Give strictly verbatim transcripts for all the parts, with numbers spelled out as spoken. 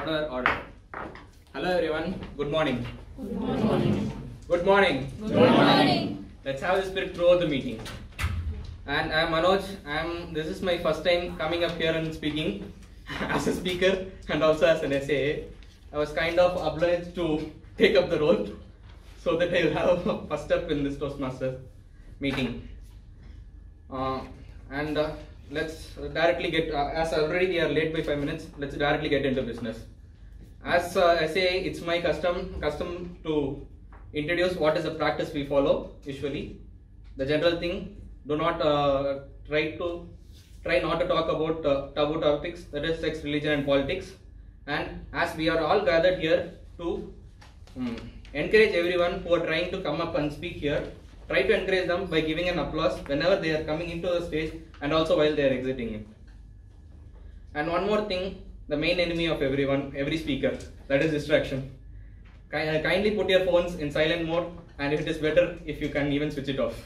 Order, order. Hello everyone. Good morning. Good morning. Good morning. Good morning. Let's have the spirit throughout the meeting. And I am Manoj. I am. This is my first time coming up here and speaking as a speaker and also as an S A A. I was kind of obliged to take up the role so that I will have a first step in this Toastmaster meeting. Uh, and uh, let's directly get, uh, as already we are late by five minutes, let's directly get into business. As uh, S A A, it's my custom, custom to introduce what is the practice we follow usually. The general thing, do not uh, try to, try not to talk about uh, taboo topics, that is sex, religion and politics. And as we are all gathered here to um, encourage everyone who are trying to come up and speak here, try to encourage them by giving an applause whenever they are coming into the stage and also while they are exiting it. And one more thing, the main enemy of everyone, every speaker, that is distraction. Kindly put your phones in silent mode, and it is better if you can even switch it off.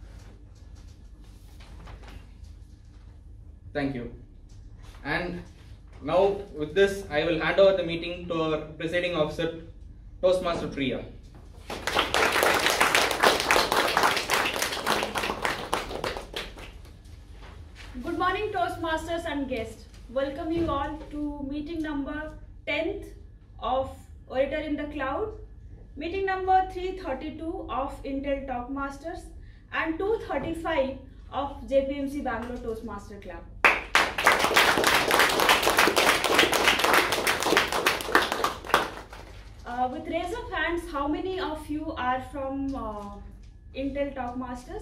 Thank you. And now with this, I will hand over the meeting to our presiding officer, Toastmaster Priya. Good morning, Toastmasters and guests. Welcome you all to meeting number tenth of Orator in the Cloud, meeting number three thirty-two of Intel Talkmasters, and two thirty-five of J P M C Bangalore Toastmaster Club. Uh, with raise of hands, how many of you are from uh, Intel Talkmasters?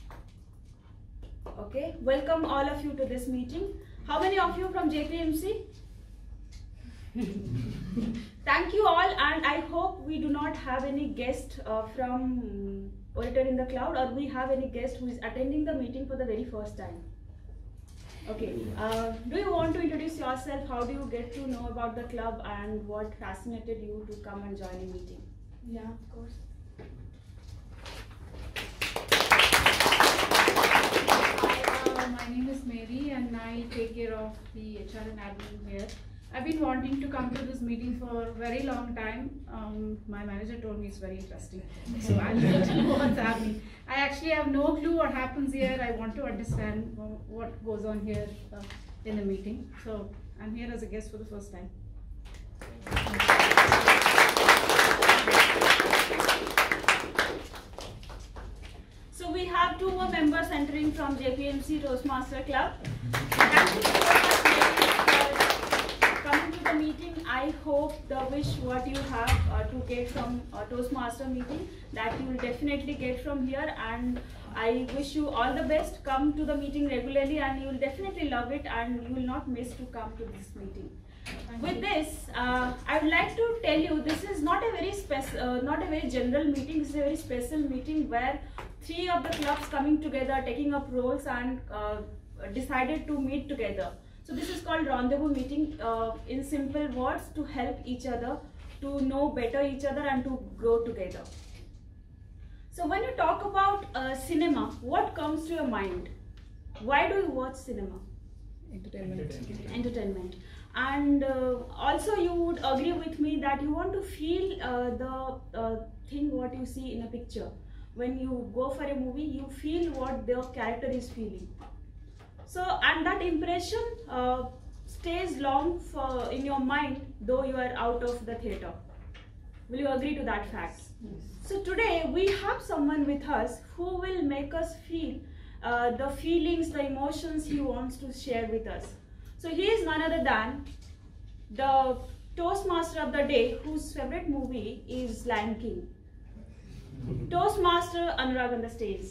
Okay, welcome all of you to this meeting. How many of you from J P M C? Thank you all, and I hope we do not have any guest uh, from Orator in the Cloud, or we have any guest who is attending the meeting for the very first time. Okay, uh, do you want to introduce yourself? How do you get to know about the club and what fascinated you to come and join a meeting? Yeah, of course. Hi, uh, my name is Mary and I take care of the H R and admin here. I've been wanting to come to this meeting for a very long time. Um, my manager told me it's very interesting, so I'll get to know what's happening. I actually have no clue what happens here. I want to understand what goes on here uh, in the meeting. So I'm here as a guest for the first time. So we have two more members entering from J P M C Toastmaster Club. Thank you so much, Mary, for coming to the meeting. I hope the wish what you have uh, to get from a Toastmaster meeting, that you will definitely get from here, and I wish you all the best. Come to the meeting regularly and you will definitely love it, and you will not miss to come to this meeting. With this, uh, I would like to tell you, this is not a very spec uh, not a very general meeting. This is a very special meeting where three of the clubs coming together, taking up roles, and uh, decided to meet together. So this is called rendezvous meeting, uh, in simple words, to help each other, to know better each other and to grow together. So when you talk about uh, cinema, what comes to your mind? Why do you watch cinema? Entertainment. Entertainment. Entertainment. And uh, also you would agree with me that you want to feel uh, the uh, thing what you see in a picture. When you go for a movie, you feel what the character is feeling. So, and that impression uh, stays long for, in your mind, though you are out of the theatre. Will you agree to that fact? Yes. So today we have someone with us who will make us feel uh, the feelings, the emotions he wants to share with us. So he is none other than the Toastmaster of the day, whose favorite movie is Lion King. Toastmaster Anurag on the stage.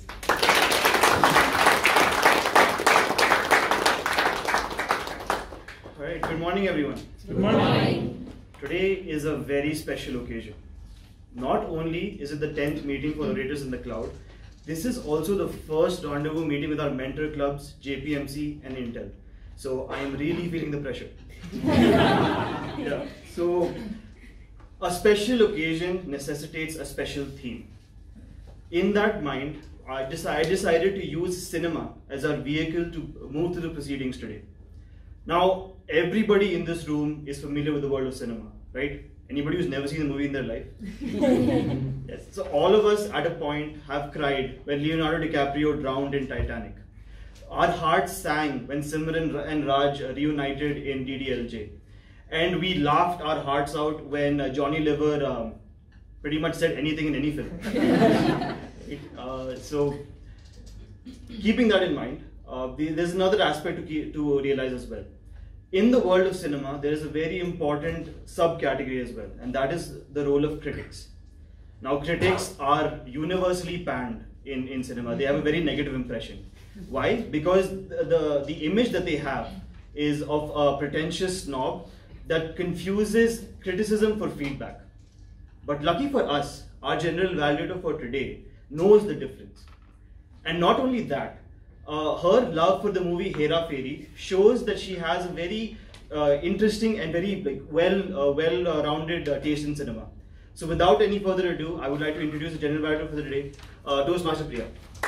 Alright, good morning everyone. Good morning. Today is a very special occasion. Not only is it the tenth meeting for Orators in the Cloud, this is also the first rendezvous meeting with our mentor clubs, J P M C and Intel. So I am really feeling the pressure. Yeah. So a special occasion necessitates a special theme. In that mind, I decided to use cinema as our vehicle to move through the proceedings today. Now, everybody in this room is familiar with the world of cinema, right? Anybody who's never seen a movie in their life? Yes. So all of us at a point have cried when Leonardo DiCaprio drowned in Titanic. Our hearts sang when Simran and Raj reunited in D D L J. And we laughed our hearts out when uh, Johnny Lever um, pretty much said anything in any film. it, uh, so, keeping that in mind, uh, the, there's another aspect to, keep, to realize as well. In the world of cinema, there is a very important subcategory as well, and that is the role of critics. Now, critics are universally panned in, in cinema. They have a very negative impression. Why? Because the, the, the image that they have is of a pretentious snob that confuses criticism for feedback. But lucky for us, our general evaluator for today knows the difference. And not only that, uh, her love for the movie Hera Fairy shows that she has a very uh, interesting and very like, well, uh, well-rounded uh, taste in cinema. So without any further ado, I would like to introduce the general evaluator for the day, uh, Toastmaster Priya.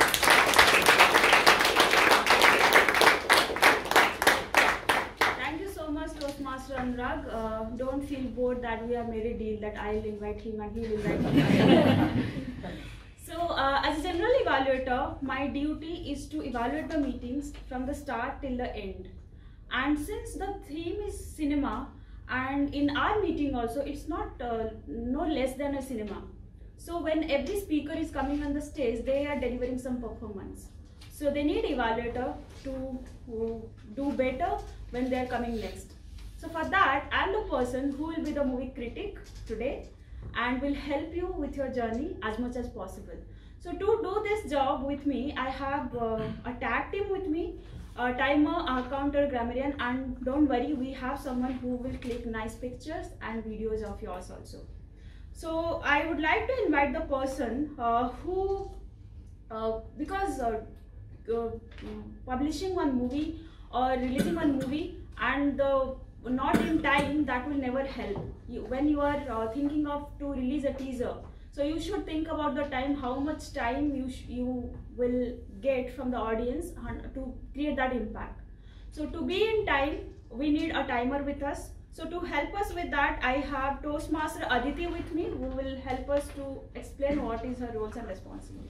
Toastmaster Anurag, uh, don't feel bored that we have made a deal that I'll invite him and he'll invite me. So, uh, as a general evaluator, my duty is to evaluate the meetings from the start till the end. And since the theme is cinema, and in our meeting also, it's not uh, no less than a cinema. So, when every speaker is coming on the stage, they are delivering some performance. So, they need evaluator to uh, do better when they are coming next. So for that, I am the person who will be the movie critic today and will help you with your journey as much as possible. So to do this job with me, I have uh, a tag team with me, a timer, a counter, grammarian, and don't worry, we have someone who will click nice pictures and videos of yours also. So I would like to invite the person uh, who, uh, because uh, uh, publishing one movie or releasing one movie and the not in time, that will never help. You, when you are uh, thinking of to release a teaser, so you should think about the time, how much time you, you will get from the audience to create that impact. So to be in time, we need a timer with us. So to help us with that, I have Toastmaster Aditi with me, who will help us to explain what is her roles and responsibilities.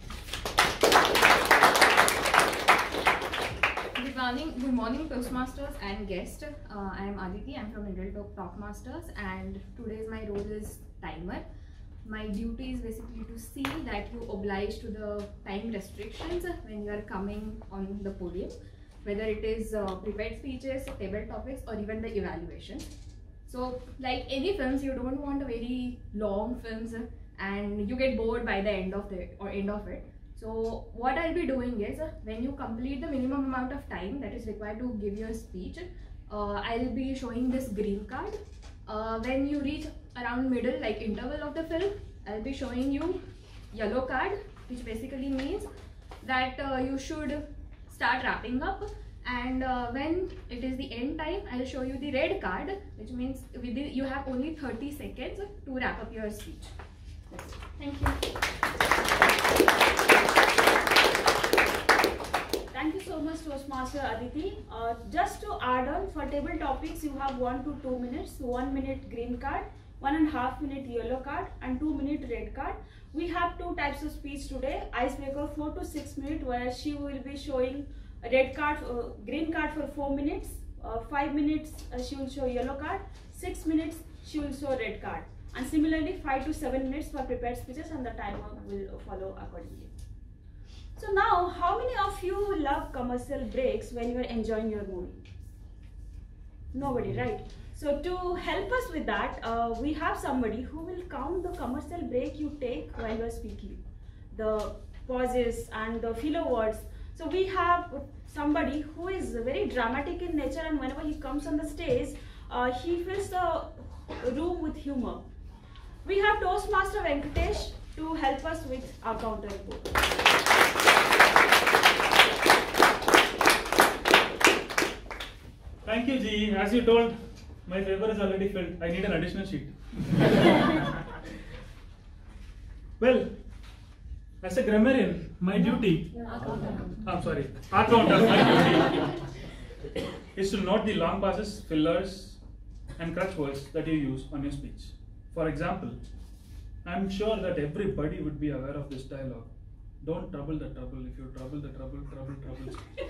Good morning, good morning Toastmasters and guests. Uh, I am Aditi, I am from Indian Talk Talkmasters, and today's my role is timer. My duty is basically to see that you oblige to the time restrictions when you are coming on the podium, whether it is uh, prepared speeches, table topics, or even the evaluations. So like any films, you don't want a very long films and you get bored by the end of the or end of it. So what I'll be doing is, uh, when you complete the minimum amount of time that is required to give your speech, uh, I'll be showing this green card. Uh, when you reach around middle, like interval of the film, I'll be showing you yellow card, which basically means that uh, you should start wrapping up. And uh, when it is the end time, I'll show you the red card, which means within you have only thirty seconds to wrap up your speech. That's it. Thank you. Thank you so much, Toastmaster Aditi. Uh, just to add on, for table topics, you have one to two minutes, one minute green card, one and a half minute yellow card, and two minute red card. We have two types of speech today. Icebreaker four to six minutes, where she will be showing a red card, uh, green card for four minutes, uh, five minutes uh, she will show yellow card, six minutes she will show red card, and similarly five to seven minutes for prepared speeches, and the timer will follow accordingly. So now, how many of you love commercial breaks when you are enjoying your movie? Nobody, right? So to help us with that, uh, we have somebody who will count the commercial break you take while you are speaking, the pauses and the filler words. So we have somebody who is very dramatic in nature, and whenever he comes on the stage, uh, he fills the room with humor. We have Toastmaster Venkatesh to help us with our counter report. Thank you, G. As you told, my paper is already filled. I need an additional sheet. Well, as a grammarian, my duty. I'm sorry, accountant, my duty is to note the long pauses, fillers, and crutch words that you use on your speech. For example, I'm sure that everybody would be aware of this dialogue. Don't trouble the trouble. If you trouble the trouble, trouble, trouble.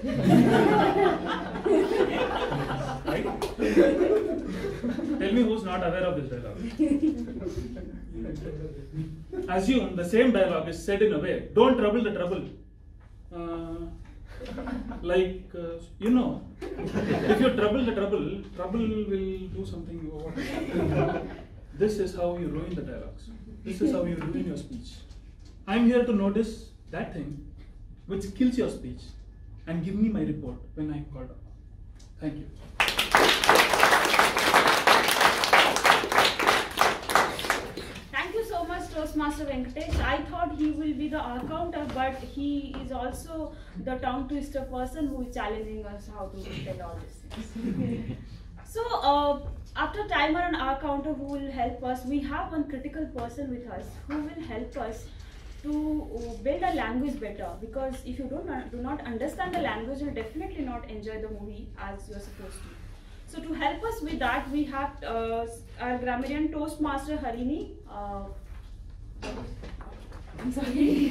Right? Tell me who's not aware of this dialogue. Assume the same dialogue is said in a way. Don't trouble the trouble. Uh, like, uh, you know, if you trouble the trouble, trouble will do something over. This is how you ruin the dialogues. This is how you ruin your speech. I'm here to notice that thing which kills your speech and give me my report when I'm called up. Thank you. Thank you so much, Toastmaster Venkatesh. I thought he will be the accountant, but he is also the tongue twister person who is challenging us how to tell all these things. So, uh, after timer and our counter who will help us, we have one critical person with us who will help us to build a language better, because if you don't do not understand the language, you'll definitely not enjoy the movie as you're supposed to. So to help us with that, we have uh, our grammarian Toastmaster Harini. Uh, I'm sorry.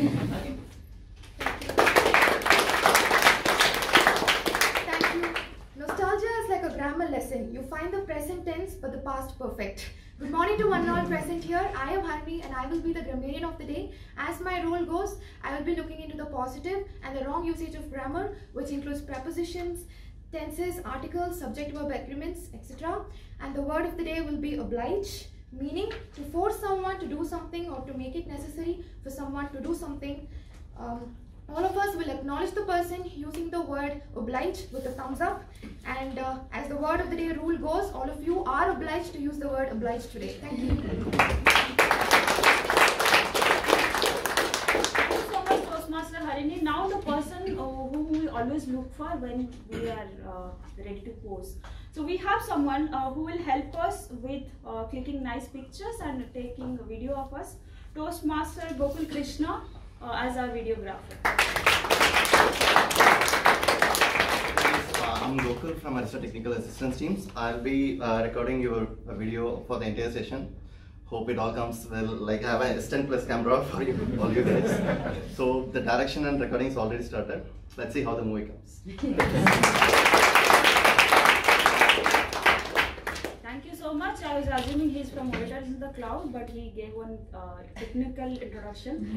Thank you. Nostalgia is like a grammar lesson. You find the present tense but the past perfect. Good morning to one and all present here. I am Harini and I will be the grammarian of the day. As my role goes, I will be looking into the positive and the wrong usage of grammar, which includes prepositions, tenses, articles, subject verb agreements, et cetera. And the word of the day will be oblige, meaning to force someone to do something or to make it necessary for someone to do something. Um, all of us will acknowledge the person using the word oblige with a thumbs up. And uh, as the word of the day rule goes, all of you are obliged to use the word oblige today. Thank you. Thank you so much, Toastmaster Harini. Now the person uh, whom we always look for when we are uh, ready to pose. So we have someone uh, who will help us with uh, clicking nice pictures and taking a video of us. Toastmaster Gokul Krishna uh, as our videographer. Uh, I'm Gokul from Arista Technical Assistance Teams. I'll be uh, recording your uh, video for the entire session. Hope it all comes well. Like I have an S ten plus camera for you, all you guys. So the direction and recording is already started. Let's see how the movie comes. Thank you so much. I was assuming he's from Orators in the Cloud, but he gave one uh, technical introduction.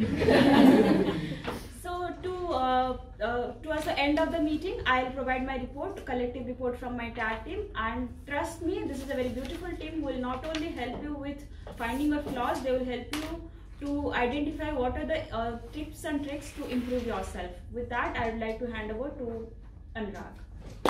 So to uh, uh, towards the end of the meeting, I'll provide my report, collective report from my T A D team. And trust me, this is a very beautiful team who will not only help you with finding your flaws, they will help you to identify what are the uh, tips and tricks to improve yourself. With that, I would like to hand over to Anurag.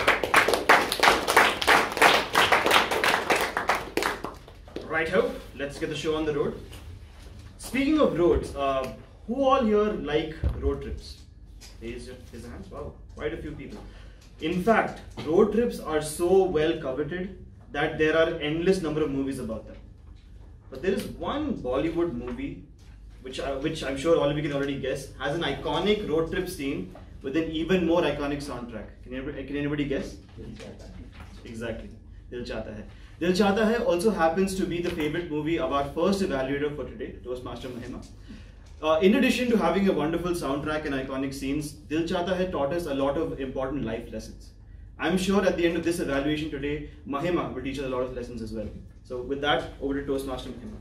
Right ho, let's get the show on the road. Speaking of roads, uh, who all here like road trips? Raise your raise your hands. Wow, quite a few people. In fact, road trips are so well coveted that there are endless number of movies about them. But there is one Bollywood movie, which I, which I'm sure all of you can already guess, has an iconic road trip scene with an even more iconic soundtrack. Can anybody, can anybody guess? Exactly, Dil Chahta Hai. Dil Chahta Hai also happens to be the favorite movie of our first evaluator for today, Toastmaster Mahima. Uh, in addition to having a wonderful soundtrack and iconic scenes, Dil Chahta Hai taught us a lot of important life lessons. I'm sure at the end of this evaluation today, Mahima will teach us a lot of lessons as well. So with that, over to Toastmaster Mahima.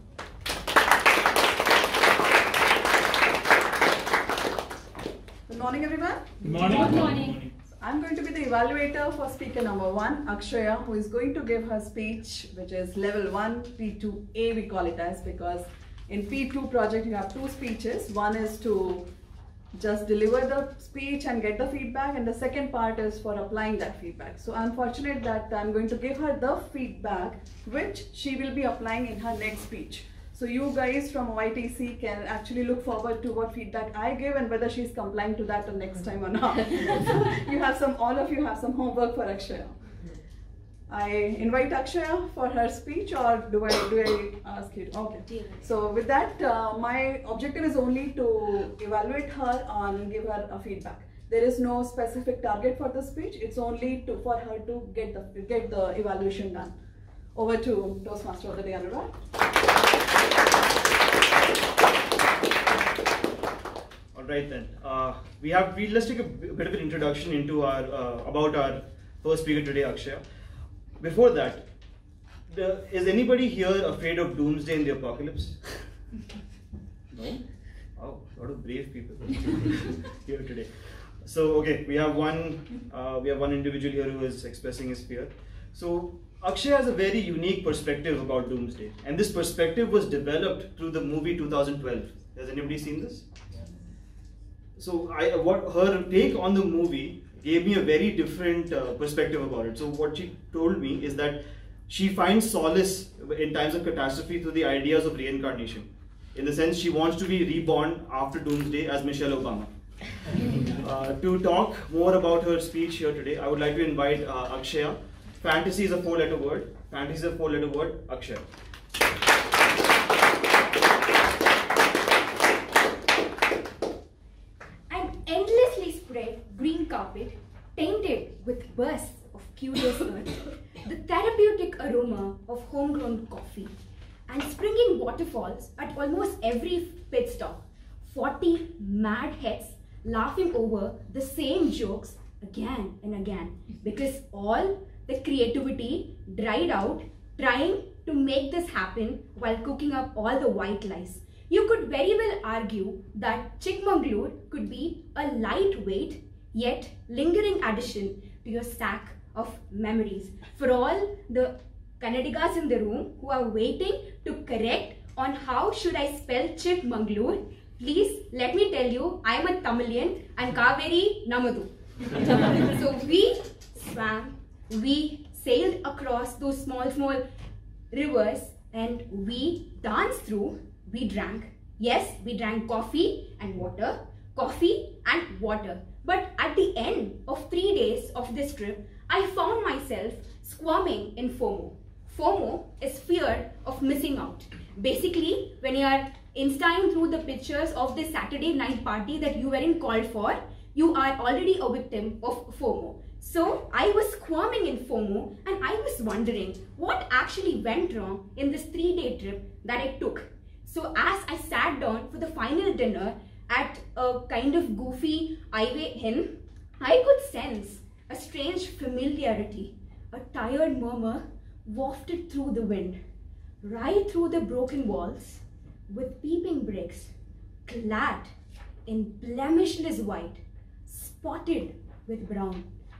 Good morning, everyone. Good morning. Good morning. I'm going to be the evaluator for speaker number one, Akshaya, who is going to give her speech, which is level one, P two A we call it as, because in P two project you have two speeches. One is to just deliver the speech and get the feedback, and the second part is for applying that feedback. So I'm fortunate that I'm going to give her the feedback which she will be applying in her next speech. So you guys from Y T C can actually look forward to what feedback I give and whether she's complying to that the next time or not. You have some, all of you have some homework for Akshaya. I invite Akshaya for her speech, or do I do I ask you? Okay. So with that, uh, my objective is only to evaluate her and give her a feedback. There is no specific target for the speech. It's only to, for her to get the get the evaluation done. Over to Toastmaster of the Day, Anurag. All right then. Uh, we have we let's take a bit of an introduction into our uh, about our first speaker today, Akshaya. Before that, the, is anybody here afraid of doomsday and the apocalypse? No? Oh, a lot of brave people here today. So okay, we have one uh, we have one individual here who is expressing his fear. So Akshaya has a very unique perspective about doomsday, and this perspective was developed through the movie two thousand twelve. Has anybody seen this? So I what her take on the movie gave me a very different uh, perspective about it. So what she told me is that she finds solace in times of catastrophe through the ideas of reincarnation. In the sense, she wants to be reborn after doomsday as Michelle Obama. Uh, to talk more about her speech here today, I would like to invite uh, Akshaya. Fantasy is a four-letter word. Fantasy is a four-letter word. Akshaya. An endlessly spread green carpet, tainted with bursts of curious earth, the therapeutic aroma of homegrown coffee, and springing waterfalls at almost every pit stop. Forty mad heads laughing over the same jokes again and again, because all the creativity dried out trying to make this happen while cooking up all the white lies. You could very well argue that Chikmagalur could be a lightweight yet lingering addition to your stack of memories. For all the Kannadigas in the room who are waiting to correct on how should I spell Chikmagalur, please let me tell you, I am a Tamilian and Kaveri Namadu. So we swam, we sailed across those small, small rivers, and we danced through, we drank. Yes, we drank coffee and water, coffee and water. But at the end of three days of this trip, I found myself squirming in FOMO. FOMO is fear of missing out. Basically, when you are Instaing through the pictures of this Saturday night party that you weren't called for, you are already a victim of FOMO. So I was squirming in FOMO, and I was wondering what actually went wrong in this three-day trip that I took. So as I sat down for the final dinner at a kind of goofy Ivy Inn, I could sense a strange familiarity. A tired murmur wafted through the wind, right through the broken walls, with peeping bricks, clad in blemishless white, spotted with brown,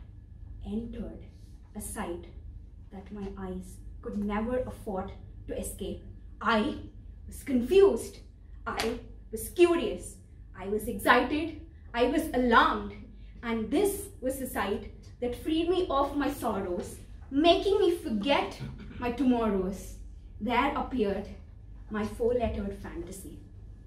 entered a sight that my eyes could never afford to escape. I was confused, I was curious, I was excited, I was alarmed, and this was the sight that freed me of my sorrows, making me forget my tomorrows. There appeared my four-lettered fantasy.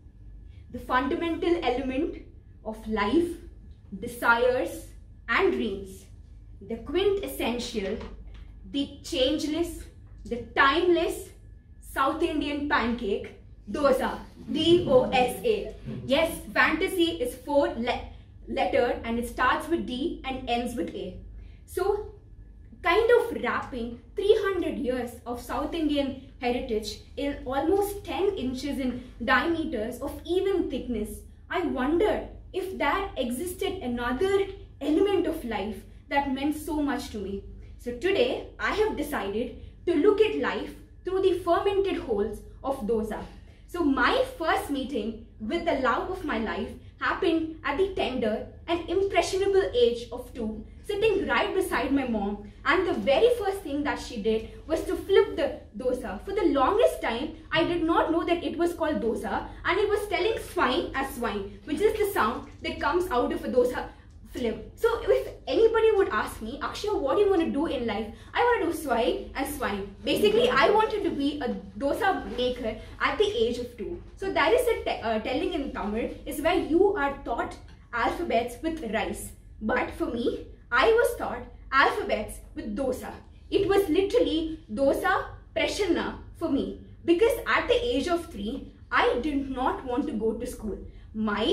The fundamental element of life, desires, and dreams. The quintessential, the changeless, the timeless South Indian pancake, dosa, D O S A. Yes, fantasy is four-lettered and it starts with D and ends with A. So, kind of wrapping three hundred years of South Indian heritage in almost ten inches in diameters of even thickness, I wondered if there existed another element of life that meant so much to me. So today, I have decided to look at life through the fermented holes of dosa. So my first meeting with the love of my life happened at the tender and impressionable age of two, sitting right beside my mom, and the very first thing that she did was to flip the dosa. For the longest time, I did not know that it was called dosa, and it was telling swine as swine, which is the sound that comes out of a dosa flip. So if anybody would ask me, Akshaya, what do you want to do in life? I want to do swine and swine. Basically, I wanted to be a dosa maker at the age of two. So that is a te uh, telling in Tamil is where you are taught alphabets with rice. But for me, I was taught alphabets with dosa. It was literally dosa prashanna for me. Because at the age of three, I did not want to go to school. My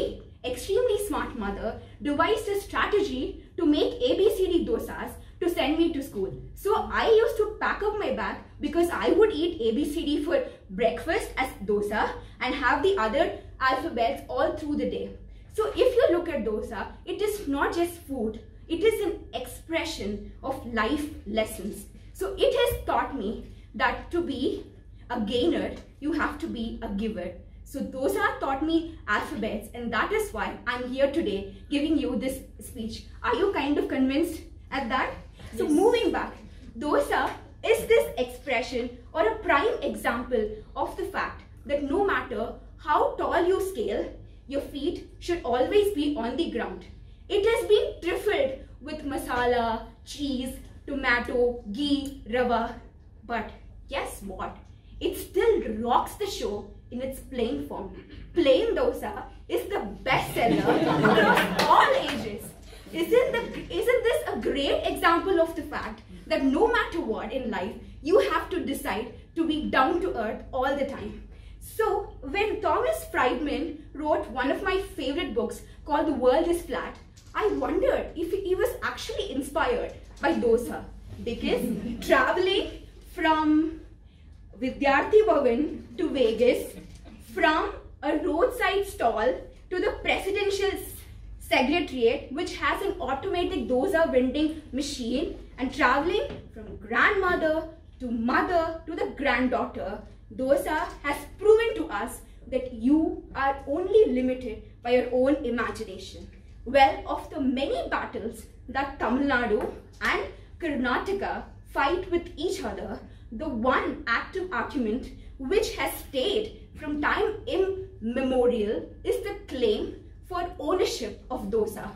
extremely smart mother devised a strategy to make A B C D dosas to send me to school. So I used to pack up my bag because I would eat A B C D for breakfast as dosa and have the other alphabets all through the day. So if you look at dosa, it is not just food, it is an expression of life lessons. So it has taught me that to be a gainer, you have to be a giver. So dosa taught me alphabets, and that is why I'm here today giving you this speech. Are you kind of convinced at that? So yes. Moving back, dosa is this expression or a prime example of the fact that no matter how tall you scale, your feet should always be on the ground. It has been trifled with masala, cheese, tomato, ghee, rava, but guess what? It still rocks the show in its plain form. Plain dosa is the best seller across all ages. Isn't, the, isn't this a great example of the fact that no matter what in life, you have to decide to be down to earth all the time? So when Thomas Friedman wrote one of my favorite books called The World is Flat, I wondered if he was actually inspired by dosa, because traveling from Vidyarthi Bhavan to Vegas, from a roadside stall to the presidential secretariat, which has an automatic dosa vending machine, and traveling from grandmother to mother to the granddaughter, dosa has proven to us that you are only limited by your own imagination. Well, of the many battles that Tamil Nadu and Karnataka fight with each other, the one active argument which has stayed from time immemorial is the claim for ownership of dosa.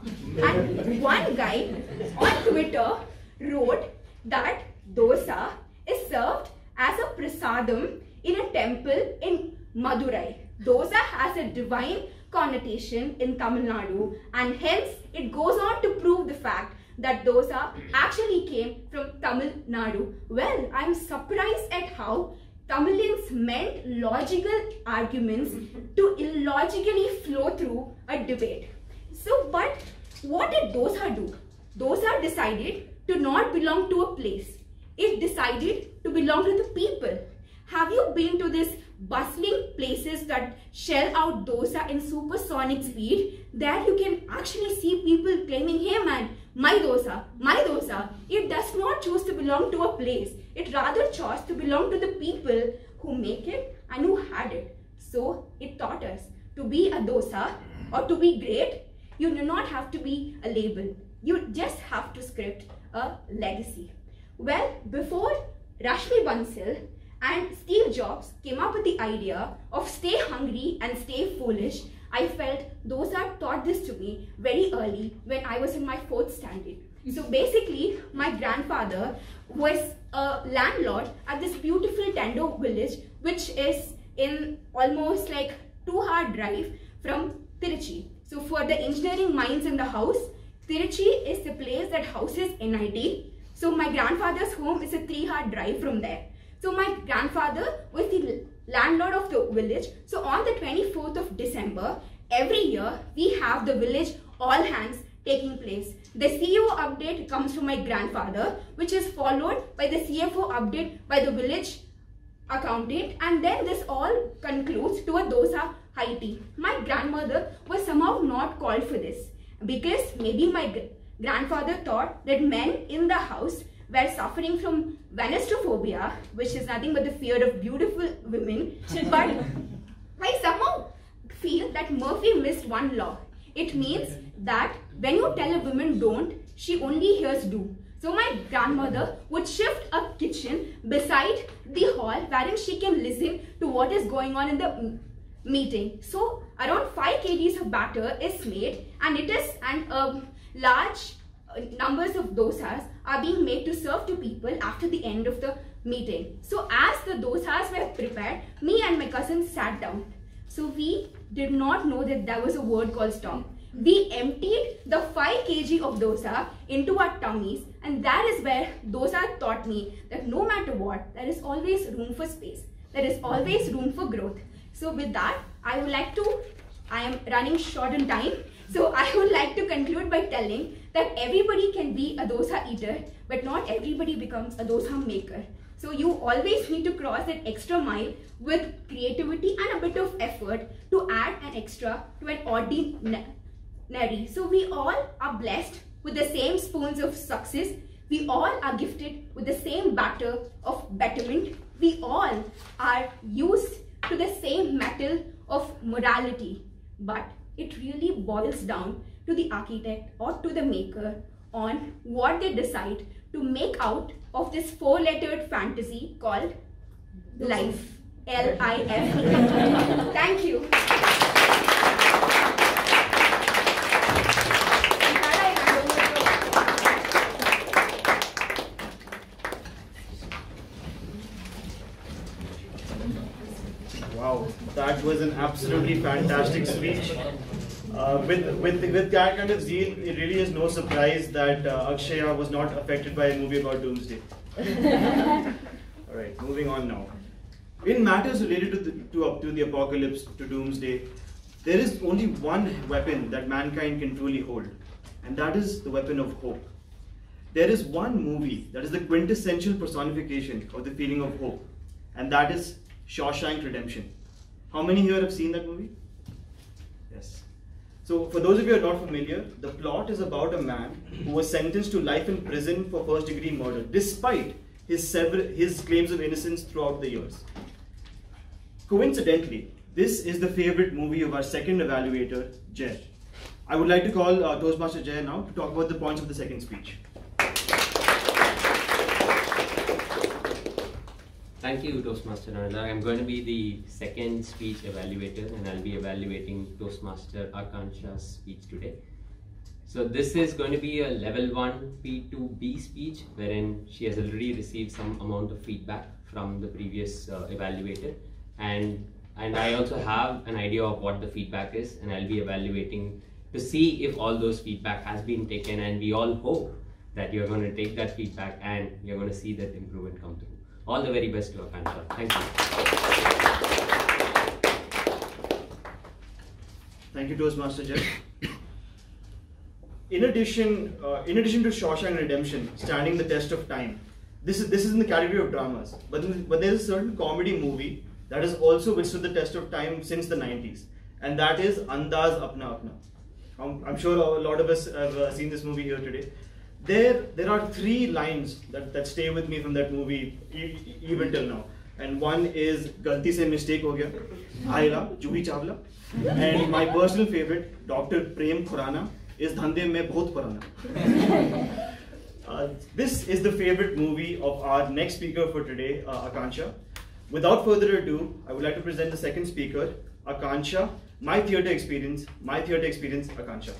And one guy on Twitter wrote that dosa is served as a prasadam in a temple in Madurai. Dosa has a divine connotation in Tamil Nadu, and hence it goes on to prove the fact that dosa actually came from Tamil Nadu. Well, I'm surprised at how Tamilians meant logical arguments to illogically flow through a debate. So, but what did dosa do? Dosa decided to not belong to a place. It decided to belong to the people. Have you been to these bustling places that shell out dosa in supersonic speed? There you can actually see people claiming, hey man, my dosa, my dosa. It does not choose to belong to a place. It rather chose to belong to the people who make it and who had it. So it taught us to be a dosa or to be great, you do not have to be a label. You just have to script a legacy. Well, before Rashmi Bansal and Steve Jobs came up with the idea of stay hungry and stay foolish, I felt dosa taught this to me very early when I was in my fourth standard. So basically, my grandfather was a landlord at this beautiful Tendo village, which is in almost like two-hour drive from Tiruchi. So for the engineering minds in the house, Tiruchi is the place that houses N I T. So my grandfather's home is a three-hour drive from there. So my grandfather was the landlord of the village. So on the twenty-fourth of December, every year we have the village all hands taking place. The C E O update comes from my grandfather, which is followed by the C F O update by the village accountant, and then this all concludes to a dosa high tea. My grandmother was somehow not called for this because maybe my grandfather thought that men in the house were suffering from Venestrophobia, which is nothing but the fear of beautiful women. But I somehow feel that Murphy missed one law. It means that when you tell a woman don't, she only hears do. So my grandmother would shift a kitchen beside the hall wherein she can listen to what is going on in the meeting. So around five kilograms of batter is made, and it is and um, large uh, numbers of dosas are being made to serve to people after the end of the meeting. So as the dosas were prepared, me and my cousin sat down. So we did not know that there was a word called stop. We emptied the five kilograms of dosa into our tummies, and that is where dosa taught me that no matter what, there is always room for space. There is always room for growth. So with that, I would like to I am running short on time, so I would like to conclude by telling that everybody can be a dosa eater, but not everybody becomes a dosa maker. So you always need to cross that extra mile with creativity and a bit of effort to add an extra to an ordinary. So we all are blessed with the same spoons of success. We all are gifted with the same batter of betterment. We all are used to the same metal of morality. But it really boils down to the architect or to the maker on what they decide to make out of this four-lettered fantasy called life. L I F. Thank you. Wow, that was an absolutely fantastic speech. Uh, with, with, with that kind of zeal, it really is no surprise that uh, Akshaya was not affected by a movie about doomsday. Alright, moving on now. In matters related to the, to, up to the apocalypse, to doomsday, there is only one weapon that mankind can truly hold, and that is the weapon of hope. There is one movie that is the quintessential personification of the feeling of hope, and that is Shawshank Redemption. How many here have seen that movie? Yes. So for those of you who are not familiar, the plot is about a man who was sentenced to life in prison for first degree murder, despite his, several, his claims of innocence throughout the years. Coincidentally, this is the favorite movie of our second evaluator, Jay. I would like to call uh, Toastmaster Jay now to talk about the points of the second speech. Thank you, Toastmaster Nanda. I'm going to be the second speech evaluator, and I'll be evaluating Toastmaster Akansha's speech today. So this is going to be a level one P two B speech, wherein she has already received some amount of feedback from the previous uh, evaluator, and and I also have an idea of what the feedback is, and I'll be evaluating to see if all those feedback has been taken, and we all hope that you're going to take that feedback and you're going to see that improvement come through. All the very best to Akansha. Thank you. Thank you, Toastmaster Jay. In addition, uh, in addition to Shawshank Redemption standing the test of time, this is this is in the category of dramas. But in, but there is a certain comedy movie that has also withstood the test of time since the nineties, and that is Andaz Apna Apna. I'm, I'm sure a lot of us have uh, seen this movie here today. There, there are three lines that, that stay with me from that movie e even till now. And one is Galti se mistake ho gaya, Aila, Juhi Chawla. And my personal favorite, Doctor Prem Khurana, is Dhande mein bahut purana. Uh, this is the favorite movie of our next speaker for today, uh, Akansha. Without further ado, I would like to present the second speaker, Akansha, my theatre experience, my theatre experience, Akansha.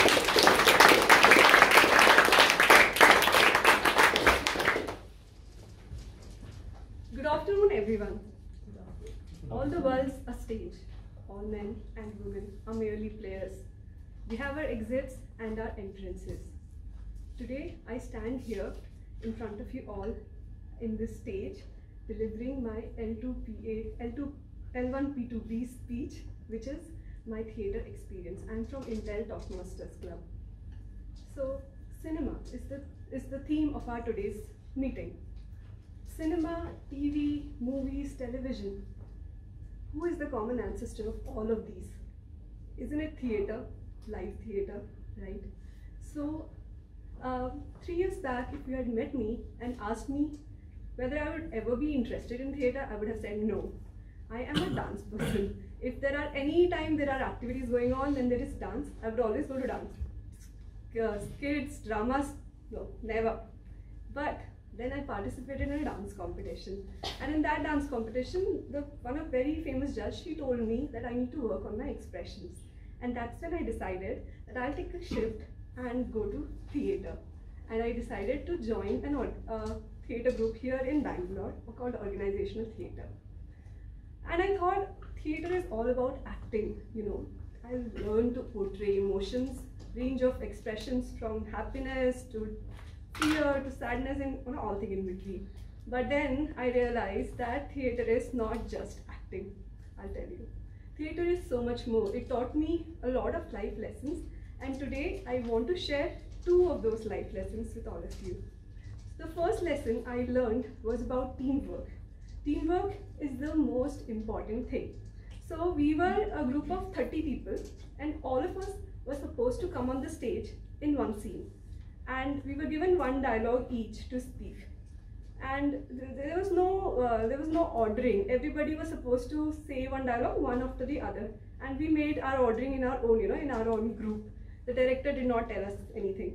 Good afternoon, everyone. All the world's a stage. All men and women are merely players. We have our exits and our entrances. Today, I stand here in front of you all in this stage, delivering my L two P A, L two, L one P two B speech, which is my theatre experience. I'm from Intel Talkmasters Club. So, cinema is the, is the theme of our today's meeting. Cinema, T V, movies, television. Who is the common ancestor of all of these? Isn't it theatre, live theatre, right? So, uh, three years back, if you had met me and asked me whether I would ever be interested in theatre, I would have said no. I am a dance person. If there are any time there are activities going on, then there is dance. I would always go to dance. Uh, kids, dramas, no, never. But then I participated in a dance competition, and in that dance competition, the one of very famous judge, she told me that I need to work on my expressions, and that's when I decided that I'll take a shift and go to theatre, and I decided to join an uh, theatre group here in Bangalore called Organizational Theatre. And I thought theatre is all about acting, you know. I learned to portray emotions, range of expressions from happiness to fear to sadness and you know, all things in between. But then I realized that theatre is not just acting, I'll tell you. theatre is so much more. It taught me a lot of life lessons, and today I want to share two of those life lessons with all of you. The first lesson I learned was about teamwork. Teamwork is the most important thing. So we were a group of thirty people, and all of us were supposed to come on the stage in one scene. And we were given one dialogue each to speak. And there was no uh, there was no ordering. Everybody was supposed to say one dialogue one after the other. And we made our ordering in our own, you know, in our own group. The director did not tell us anything.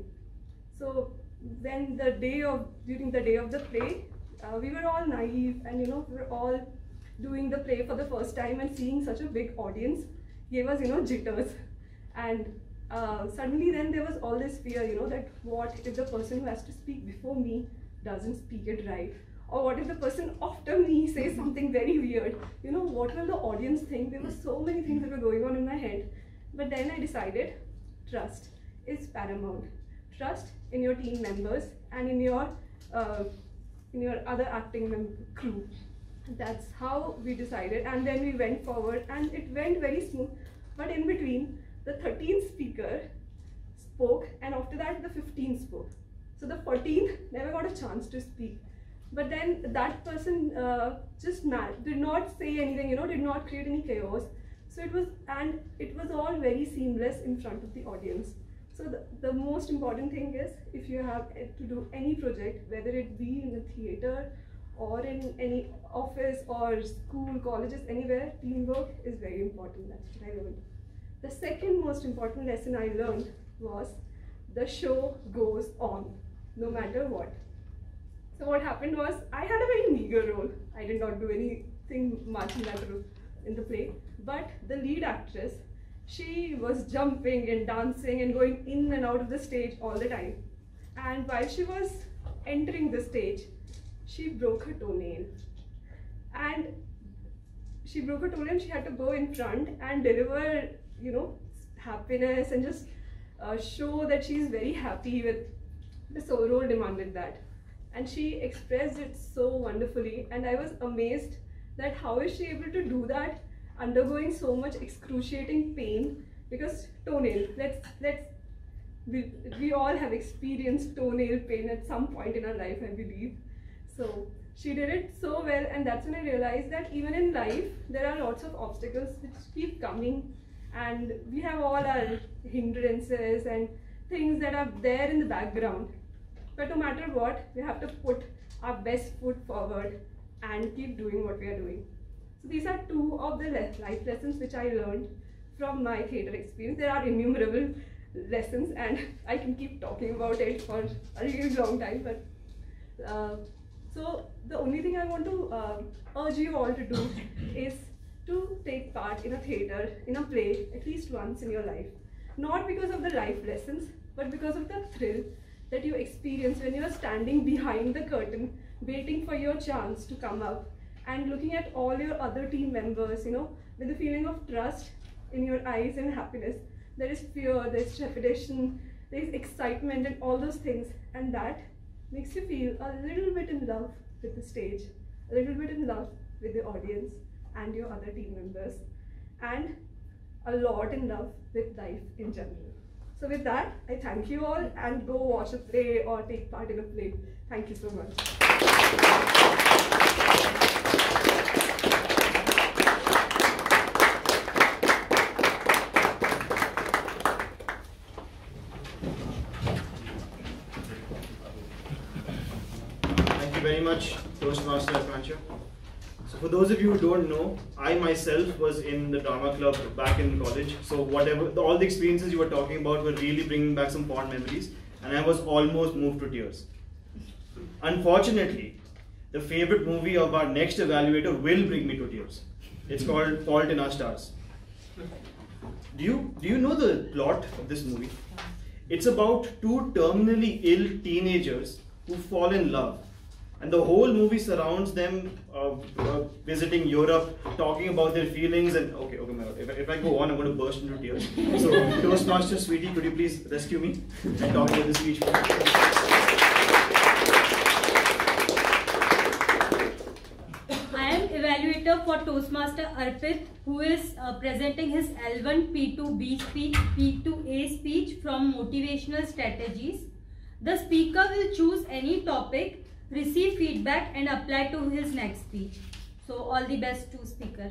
So then the day of, during the day of the play, uh, we were all naive, and you know, we were all doing the play for the first time, and seeing such a big audience gave us, you know, jitters. And uh, suddenly then there was all this fear, you know, that what if the person who has to speak before me doesn't speak it right? Or what if the person after me says something very weird? You know, what will the audience think? There were so many things that were going on in my head. But then I decided, trust is paramount. Trust in your team members and in your uh, in your other acting crew. That's how we decided, and then we went forward, and it went very smooth. But in between, the thirteenth speaker spoke, and after that the fifteenth spoke. So the fourteenth never got a chance to speak. But then that person uh, just did not say anything, you know, did not create any chaos. So it was, and it was all very seamless in front of the audience. So the, the most important thing is, if you have to do any project, whether it be in a theatre or in any office or school, colleges, anywhere, teamwork is very important. That's what I learned. The second most important lesson I learned was the show goes on, no matter what. So what happened was, I had a very meager role. I did not do anything much in that role in the play, but the lead actress, she was jumping and dancing and going in and out of the stage all the time. And while she was entering the stage, she broke her toenail. And she broke her toenail and she had to go in front and deliver, you know, happiness and just uh, show that she's very happy with the soul role demanded that. And she expressed it so wonderfully, and I was amazed that how is she able to do that undergoing so much excruciating pain, because toenail, let's, let's, we, we all have experienced toenail pain at some point in our life, I believe. So she did it so well, and that's when I realized that even in life, there are lots of obstacles which keep coming, and we have all our hindrances and things that are there in the background. But no matter what, we have to put our best foot forward and keep doing what we are doing. So these are two of the life lessons which I learned from my theatre experience. There are innumerable lessons, and I can keep talking about it for a really long time. But uh, so the only thing I want to uh, urge you all to do is to take part in a theatre, in a play, at least once in your life. Not because of the life lessons, but because of the thrill that you experience when you are standing behind the curtain, waiting for your chance to come up, and looking at all your other team members, you know, with a feeling of trust in your eyes and happiness. There is fear, there is trepidation, there is excitement and all those things, and that makes you feel a little bit in love with the stage, a little bit in love with the audience and your other team members, and a lot in love with life in general. So with that, I thank you all, and go watch a play or take part in a play. Thank you so much. Thank you very much, Toastmaster Akanksha. So for those of you who don't know, I myself was in the drama club back in college. So whatever, all the experiences you were talking about were really bringing back some fond memories, and I was almost moved to tears. Unfortunately, the favorite movie of our next evaluator will bring me to tears. It's called Fault in Our Stars. Do you, do you know the plot of this movie? It's about two terminally ill teenagers who fall in love. And the whole movie surrounds them uh, uh, visiting Europe, talking about their feelings, and okay, okay, my God, if, if I go on, I'm going to burst into tears. So, Toastmaster Sweetie, could you please rescue me and talk about this speech? I am evaluator for Toastmaster Arpit, who is uh, presenting his L one P two B speech, P two A speech from Motivational Strategies. The speaker will choose any topic, receive feedback and apply to his next speech. So all the best to speaker.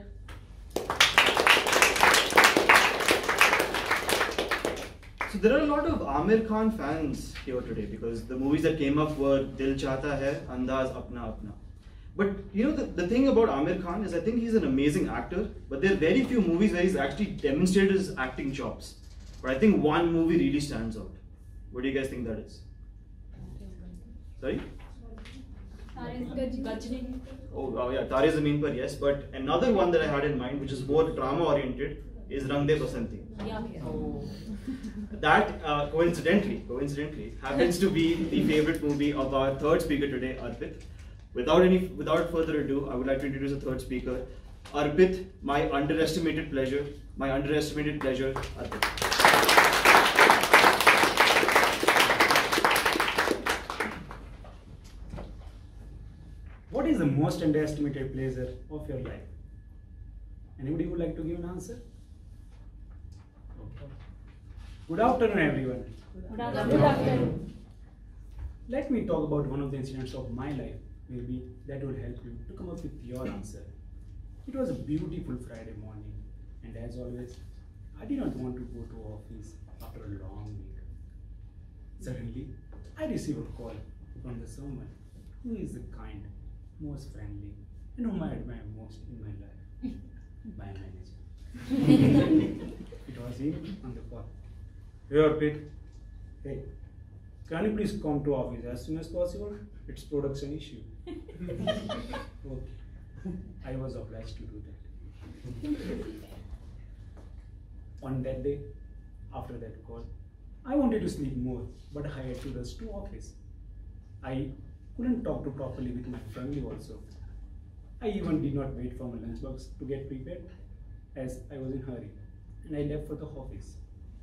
So there are a lot of Aamir Khan fans here today because the movies that came up were Dil Chahta Hai, Andaz Apna Apna. But you know, the, the thing about Aamir Khan is I think he's an amazing actor, but there are very few movies where he's actually demonstrated his acting chops. But I think one movie really stands out. What do you guys think that is? Sorry? Oh, oh yeah, Tare Zameen Par, yes. But another one that I had in mind, which is more drama oriented, is Rang De Basanti. Yeah. Oh. That uh, coincidentally, coincidentally, happens to be the favorite movie of our third speaker today, Arpit. Without any, without further ado, I would like to introduce the third speaker, Arpit. My underestimated pleasure, my underestimated pleasure, Arpit. What is the most underestimated pleasure of your life? Anybody would like to give an answer? Good afternoon, everyone. Good afternoon. Good afternoon. Let me talk about one of the incidents of my life. Maybe that will help you to come up with your answer. It was a beautiful Friday morning, and as always, I did not want to go to office after a long week. Suddenly, I received a call from the someone who is the kind, most friendly, and whom I admire most in my life. My manager. It was him on the call. Hey Arpit, hey, can you please come to office as soon as possible? It's production issue. Okay. I was obliged to do that. On that day, after that call, I wanted to sleep more, but I had to rush to office. I couldn't talk to properly with my family also. I even did not wait for my lunchbox to get prepared, as I was in a hurry, and I left for the office.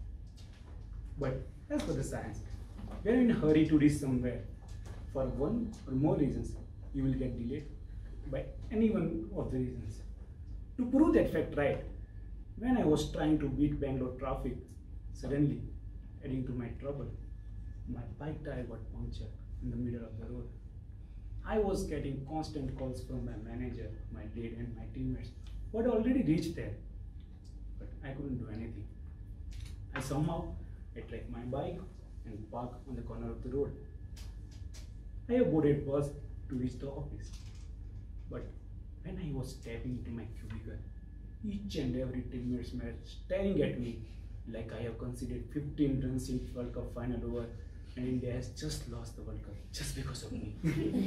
But as for the science, when you're in a hurry to reach somewhere, for one or more reasons, you will get delayed by any one of the reasons. To prove that fact right, when I was trying to beat Bangalore traffic, suddenly, adding to my trouble, my bike tire got punctured in the middle of the road. I was getting constant calls from my manager, my lead and my teammates who had already reached there, but I couldn't do anything. I somehow I tracked my bike and parked on the corner of the road. I boarded bus to reach the office, but when I was stepping into my cubicle, each and every teammate were staring at me like I have conceded fifteen runs in World Cup final over and India has just lost the World Cup just because of me.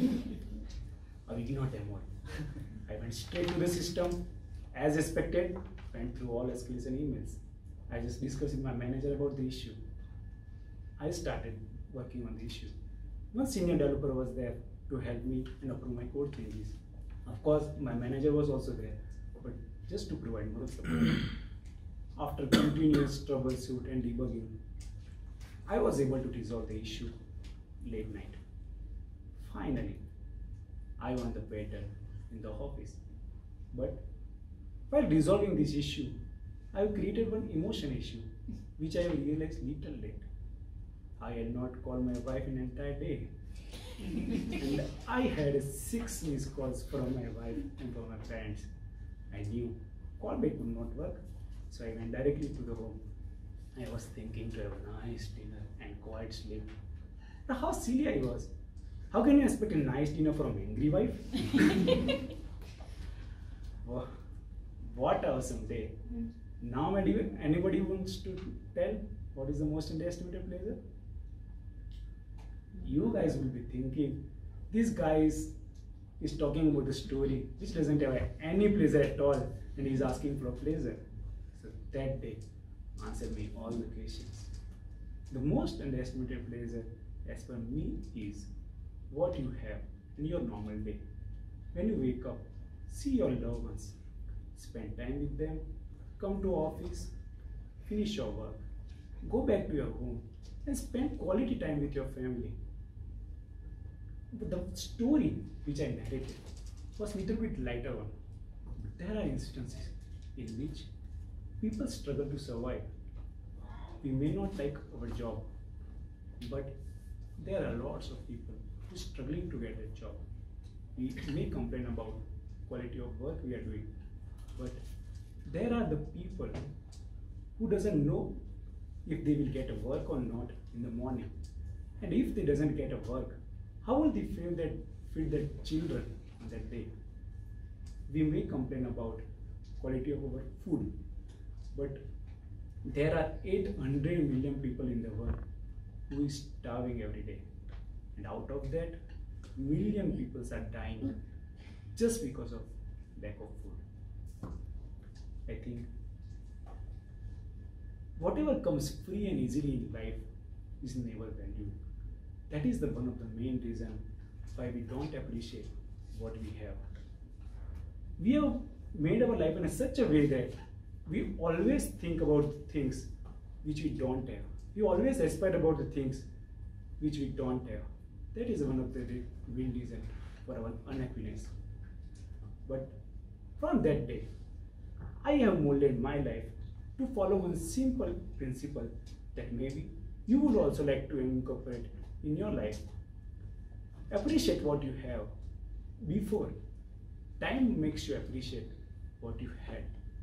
I ignored them all. I went straight to the system, as expected, went through all escalation emails. I just discussed with my manager about the issue. I started working on the issue. One senior developer was there to help me and approve my code changes. Of course, my manager was also there, but just to provide more support. After continuous troubleshoot and debugging, I was able to resolve the issue late night. Finally, I won the battle in the office. But while resolving this issue, I have created one emotion issue, which I realized little late. I had not called my wife in an entire day. And I had six missed calls from my wife and from my parents. I knew callback would not work, so I went directly to the home. I was thinking to have a nice dinner and quiet sleep. Now, how silly I was. How can you expect a nice dinner from an angry wife? Wow, what an awesome day. Now, my dear, anybody wants to tell what is the most underestimated pleasure? You guys will be thinking, this guy is, is talking about the story which doesn't have any pleasure at all and he's asking for a pleasure. So that day answered me all the questions. The most underestimated pleasure as per me is what you have in your normal day. When you wake up, see your loved ones, spend time with them, come to office, finish your work, go back to your home and spend quality time with your family. But the story which I narrated was a little bit lighter one. But there are instances in which people struggle to survive. We may not like our job, but there are lots of people who are struggling to get a job. We may complain about quality of work we are doing, but there are the people who doesn't know if they will get a work or not in the morning. And if they doesn't get a work, how will they feed their, feed their children on that day? We may complain about quality of our food, but there are eight hundred million people in the world who is starving every day. And out of that, million people are dying just because of lack of food. I think whatever comes free and easily in life is never valued. That is the one of the main reasons why we don't appreciate what we have. We have made our life in such a way that we always think about things which we don't have. We always aspire about the things which we don't have. That is one of the main reasons for our unhappiness. But from that day, I have molded my life to follow one simple principle that maybe you would also like to incorporate in your life. Appreciate what you have before time makes you appreciate what you had.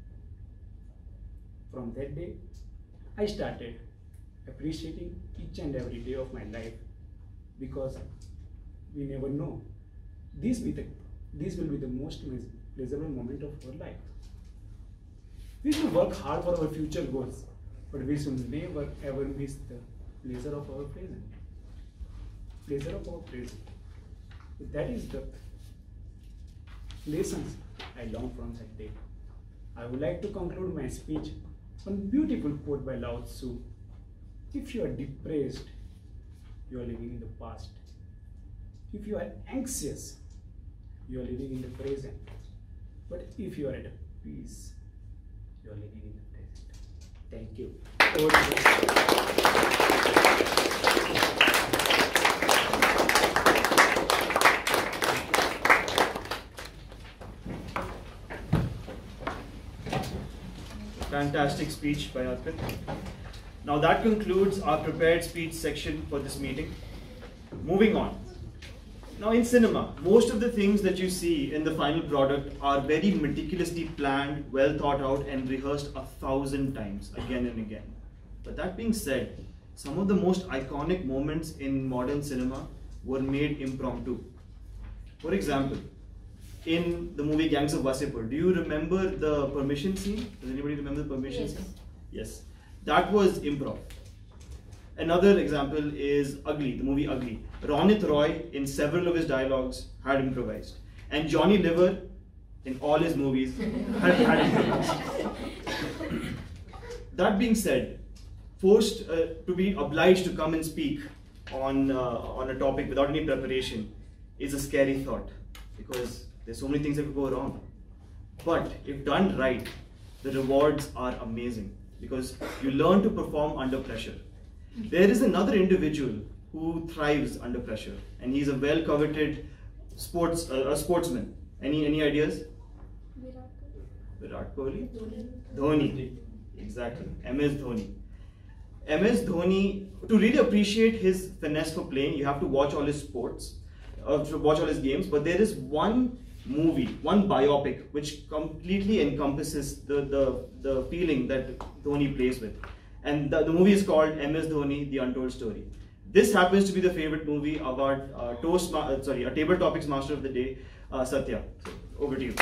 From that day, I started appreciating each and every day of my life, because we never know. This, be the, this will be the most pleasurable moment of our life. We should work hard for our future goals, but we should never ever miss the pleasure of our present. Pleasure of our present. That is the lessons I learned from that day. I would like to conclude my speech on a beautiful quote by Lao Tzu. If you are depressed, you are living in the past. If you are anxious, you are living in the present. But if you are at peace, you are living in the present. Thank you. Over to you. Fantastic speech by Arpit. Now that concludes our prepared speech section for this meeting. Moving on. Now in cinema, most of the things that you see in the final product are very meticulously planned, well thought out and rehearsed a thousand times, again and again. But that being said, some of the most iconic moments in modern cinema were made impromptu. For example, in the movie Gangs of Wasseypur, do you remember the permission scene? Does anybody remember the permission Yes. scene? Yes. That was improv. Another example is Ugly, the movie Ugly. Ronit Roy, in several of his dialogues, had improvised. And Johnny Liver, in all his movies, had, had improvised. That being said, forced uh, to be obliged to come and speak on, uh, on a topic without any preparation is a scary thought, because there's so many things that could go wrong. But if done right, the rewards are amazing, because you learn to perform under pressure. There is another individual who thrives under pressure, and he's a well-coveted sports uh, a sportsman. Any any ideas? Virat Kohli. Dhoni. Exactly. M S Dhoni. M S Dhoni. To really appreciate his finesse for playing, you have to watch all his sports, uh, to watch all his games. But there is one movie, one biopic, which completely encompasses the the the feeling that Dhoni plays with. And the, the movie is called M S Dhoni, The Untold Story. This happens to be the favorite movie of our uh, toast, uh, sorry, our table topics master of the day, uh, Satya. So, over to you.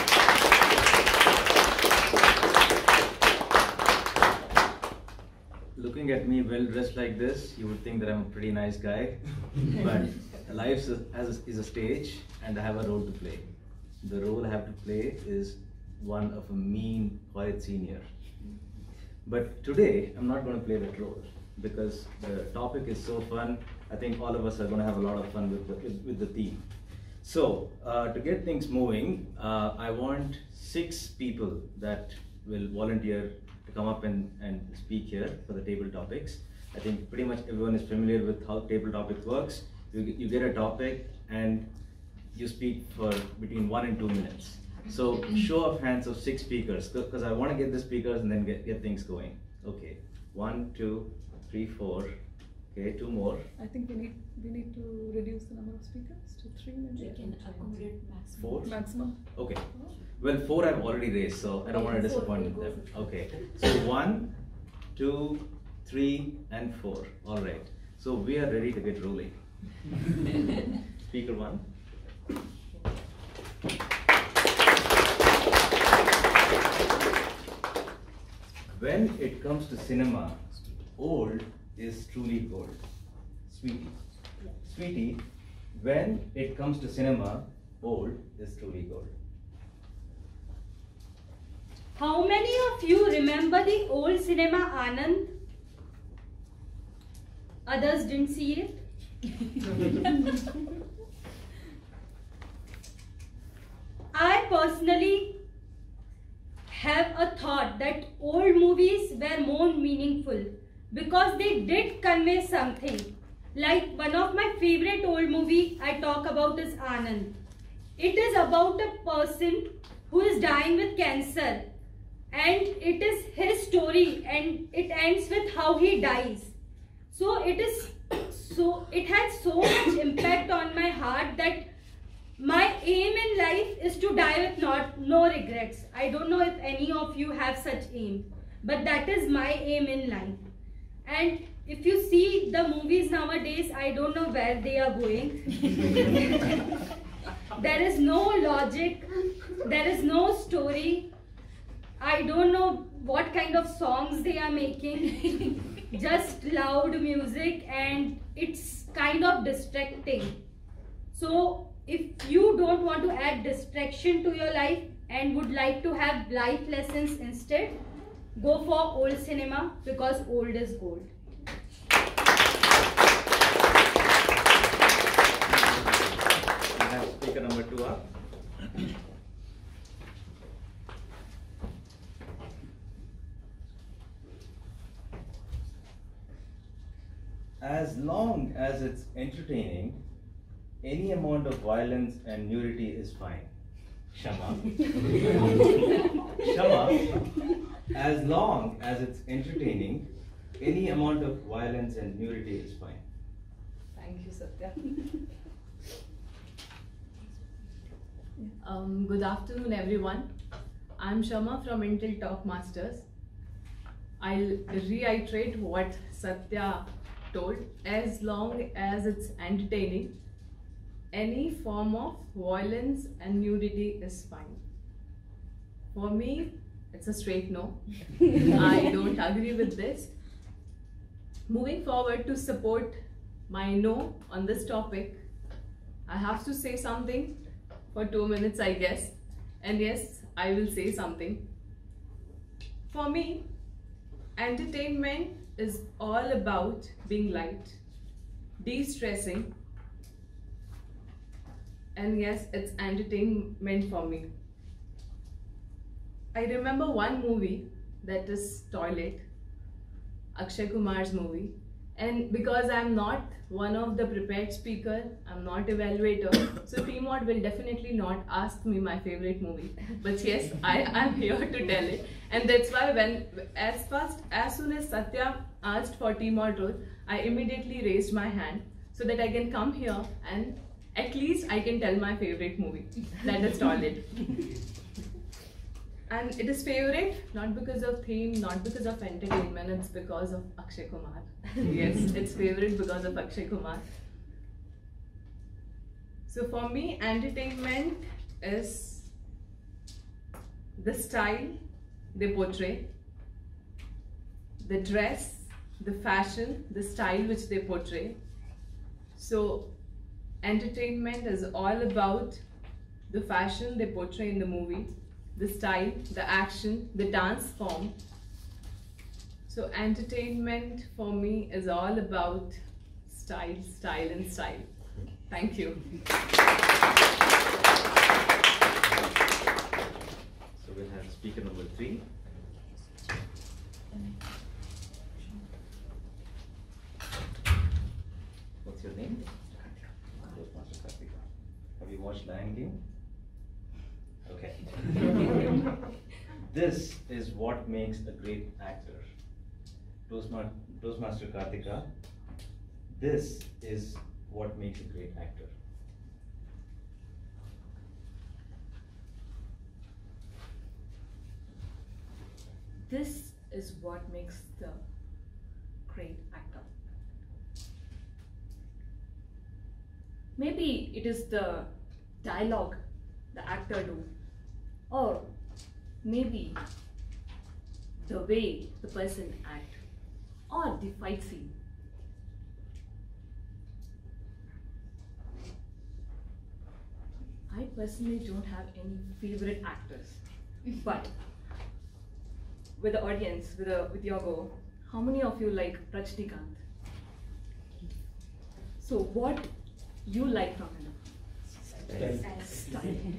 Looking at me well dressed like this, you would think that I'm a pretty nice guy. But life is a, is a stage, and I have a role to play. The role I have to play is one of a mean, quiet senior. But today, I'm not going to play that role, because the topic is so fun. I think all of us are going to have a lot of fun with the, with the theme. So, uh, to get things moving, uh, I want six people that will volunteer to come up and, and speak here for the table topics. I think pretty much everyone is familiar with how table topic works. You, you get a topic and you speak for between one and two minutes. So show of hands of six speakers, because I want to get the speakers and then get, get things going. Okay, one, two, three, four. Okay, two more. I think we need we need to reduce the number of speakers to three maybe. They can accommodate maximum. Four? Maximum. Okay. Well, four I've already raised, so I don't want to disappoint them. Okay. So one, two, three, and four. All right. So we are ready to get rolling. Speaker one. When it comes to cinema, old is truly gold. Sweetie. Sweetie, when it comes to cinema, old is truly gold. How many of you remember the old cinema Anand? Others didn't see it. I personally have a thought that old movies were more meaningful because they did convey something. Like one of my favorite old movie I talk about is Anand. It is about a person who is dying with cancer, and it is his story, and it ends with how he dies. So it is so it had so much impact on my heart that my aim in life is to die with not no regrets. I don't know if any of you have such aim, but that is my aim in life. And if you see the movies nowadays, I don't know where they are going. There is no logic, there is no story. I don't know what kind of songs they are making. Just loud music, and it's kind of distracting. So if you don't want to add distraction to your life and would like to have life lessons instead, go for old cinema because old is gold. We have speaker number two up. As long as it's entertaining, any amount of violence and nudity is fine. Shama. Shama. As long as it's entertaining, any amount of violence and nudity is fine. Thank you, Satya. Um, good afternoon, everyone. I'm Shama from Intel Talk Masters. I'll reiterate what Satya told. As long as it's entertaining, any form of violence and nudity is fine. For me, it's a straight no. I don't agree with this. Moving forward to support my no on this topic, I have to say something for two minutes, I guess. And yes, I will say something. For me, entertainment is all about being light, de-stressing, and yes, it's entertainment for me. I remember one movie, that is Toilet, Akshay Kumar's movie, and because I'm not one of the prepared speaker, I'm not evaluator, so T-Mod will definitely not ask me my favorite movie. But yes, I am here to tell it, and that's why when as fast as soon as Satya asked for T-Mod role, I immediately raised my hand so that I can come here and at least I can tell my favorite movie, that is Toilet. And it is favorite not because of theme, not because of entertainment, it's because of Akshay Kumar. Yes, it's favorite because of Akshay Kumar. So for me, entertainment is the style they portray, the dress, the fashion, the style which they portray. So entertainment is all about the fashion they portray in the movie, the style, the action, the dance form. So entertainment for me is all about style, style and style. Thank you. So we'll have speaker number three. What's your name? Have you watched Lion King? Okay. Okay. This is what makes a great actor. Toastma Toastmaster Karthika, this is what makes a great actor. This is what makes the great actor. Maybe it is the dialogue the actor do, or maybe the way the person act, or the fight scene. I personally don't have any favorite actors, but with the audience, with, a, with your go, how many of you like Rajnikant? So what you like from him? Style.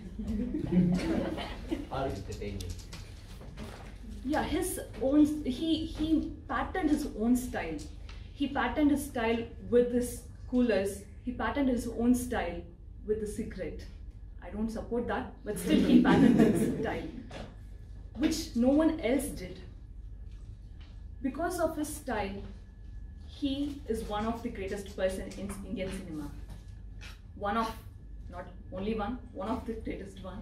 Or entertaining. Yeah, his own, he, he patterned his own style. He patterned his style with his coolers. He patterned his own style with the cigarette. I don't support that, but still he patterned his style, which no one else did. Because of his style, he is one of the greatest person in Indian cinema. One of, not only one, one of the greatest one.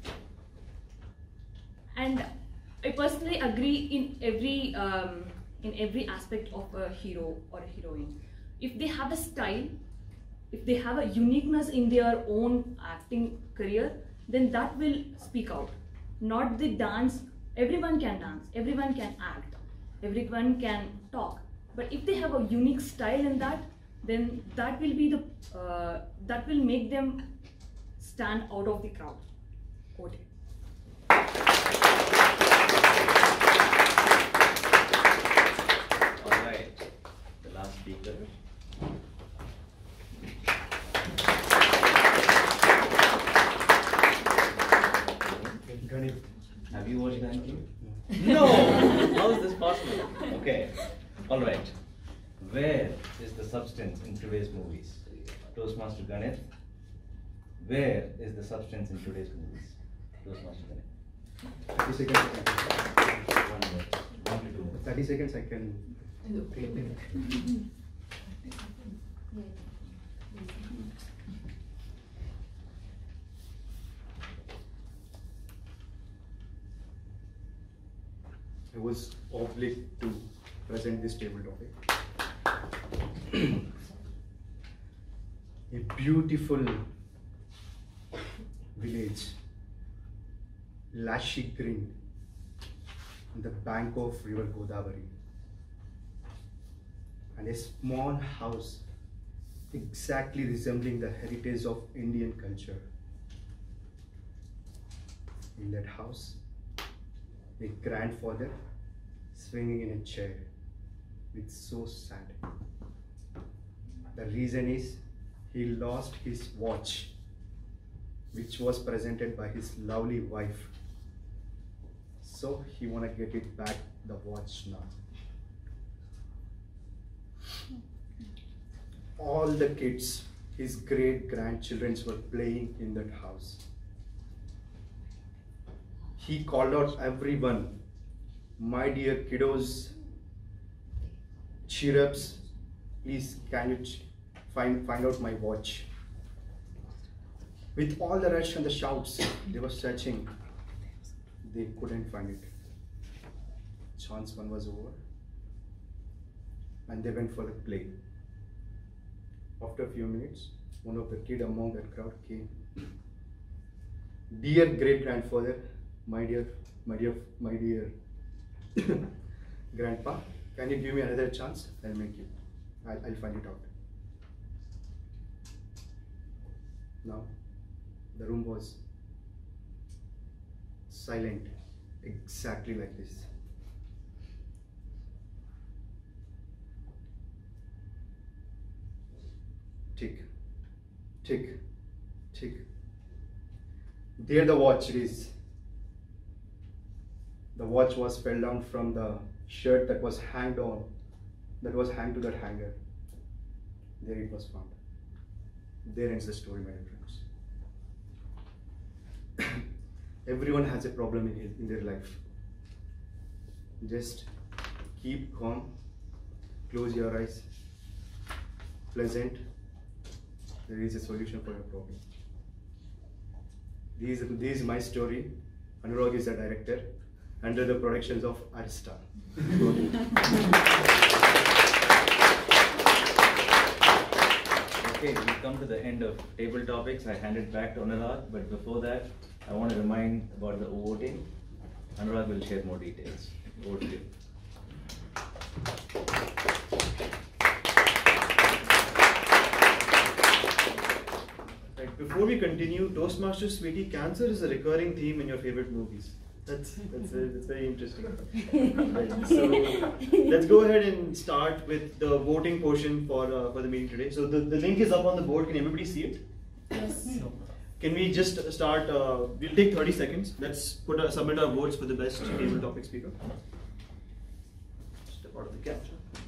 And I personally agree in every um, in every aspect of a hero or a heroine. If they have a style, if they have a uniqueness in their own acting career, then that will speak out. Not the dance. Everyone can dance. Everyone can act. Everyone can talk. But if they have a unique style in that, then that will be the uh, that will make them stand out of the crowd. Okay. All right, the last speaker. Have you watched Ganit? No! How is this possible? Okay, all right. Where is the substance in today's movies? Toastmaster Ganit. Where is the substance in today's movies? Toastmaster Ganit. thirty seconds. One minute. One to two. thirty seconds I can. I was obliged to present this table topic. A beautiful village, Lashy Green, on the bank of River Godavari, and a small house exactly resembling the heritage of Indian culture. In that house, a grandfather swinging in a chair. It's so sad. The reason is he lost his watch, which was presented by his lovely wife. So he wanna get it back, the watch now. All the kids, his great grandchildren, were playing in that house. He called out everyone, my dear kiddos, cheer ups, please can you find, find out my watch. With all the rush and the shouts, they were searching. They couldn't find it. Chance one was over and they went for the play. After a few minutes, one of the kids among that crowd came. Dear great grandfather, my dear, my dear, my dear grandpa, can you give me another chance? I'll make you. I'll, I'll find it out. Now, the room was silent, exactly like this. Tick, tick, tick. There the watch is. The watch was fell down from the shirt that was hanged on, that was hanged to that hanger. There it was found. There ends the story, my dear friends. Everyone has a problem in, his, in their life. Just keep calm, close your eyes, pleasant. There is a solution for your problem. This, this is my story. Anurag is the director under the productions of Arista. Okay, we come to the end of table topics. I hand it back to Anurag, but before that, I want to remind about the voting. Anurag will share more details. Over to you. Right, before we continue, Toastmasters, sweetie, cancer is a recurring theme in your favorite movies. That's that's, a, that's very interesting. Right, so let's go ahead and start with the voting portion for uh, for the meeting today. So the, the link is up on the board. Can everybody see it? Yes. Can we just start? Uh, we'll take thirty seconds. Let's put a, submit our votes for the best table topic speaker. Step out of the capture.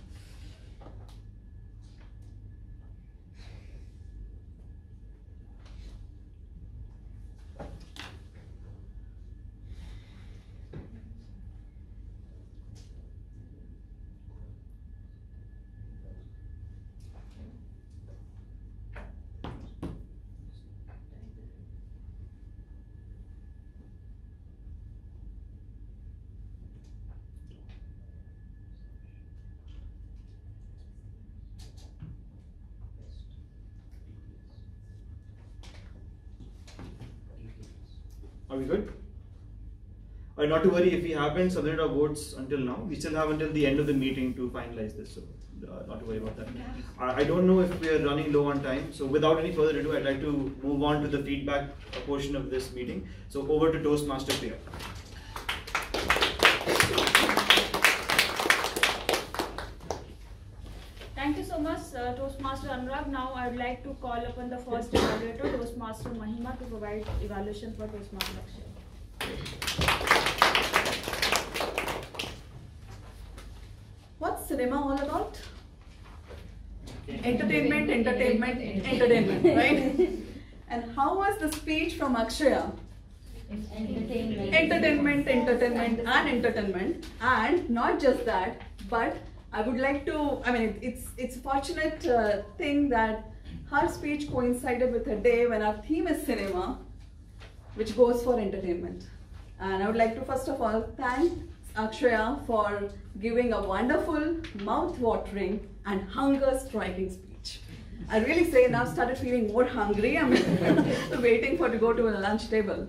Are we good? Uh, not to worry, if we haven't submitted our votes until now, we still have until the end of the meeting to finalize this, so uh, not to worry about that. I, I don't know if we are running low on time, so without any further ado, I'd like to move on to the feedback portion of this meeting. So over to Toastmaster Priya. Thank you so much, uh, Toastmaster Anurag. Now I would like to call upon the first evaluator, Toastmaster Mahima, to provide evaluation for Toastmaster Akshay. What's cinema all about? Entertainment, entertainment, entertainment, right? And how was the speech from Akshaya? Entertainment. Entertainment, entertainment, and entertainment. And not just that, but I would like to, I mean, it's it's a fortunate uh, thing that her speech coincided with a day when our theme is cinema, which goes for entertainment. And I would like to first of all thank Akshaya for giving a wonderful, mouth-watering and hunger-striking speech. I really say now started feeling more hungry. I'm waiting for to go to a lunch table.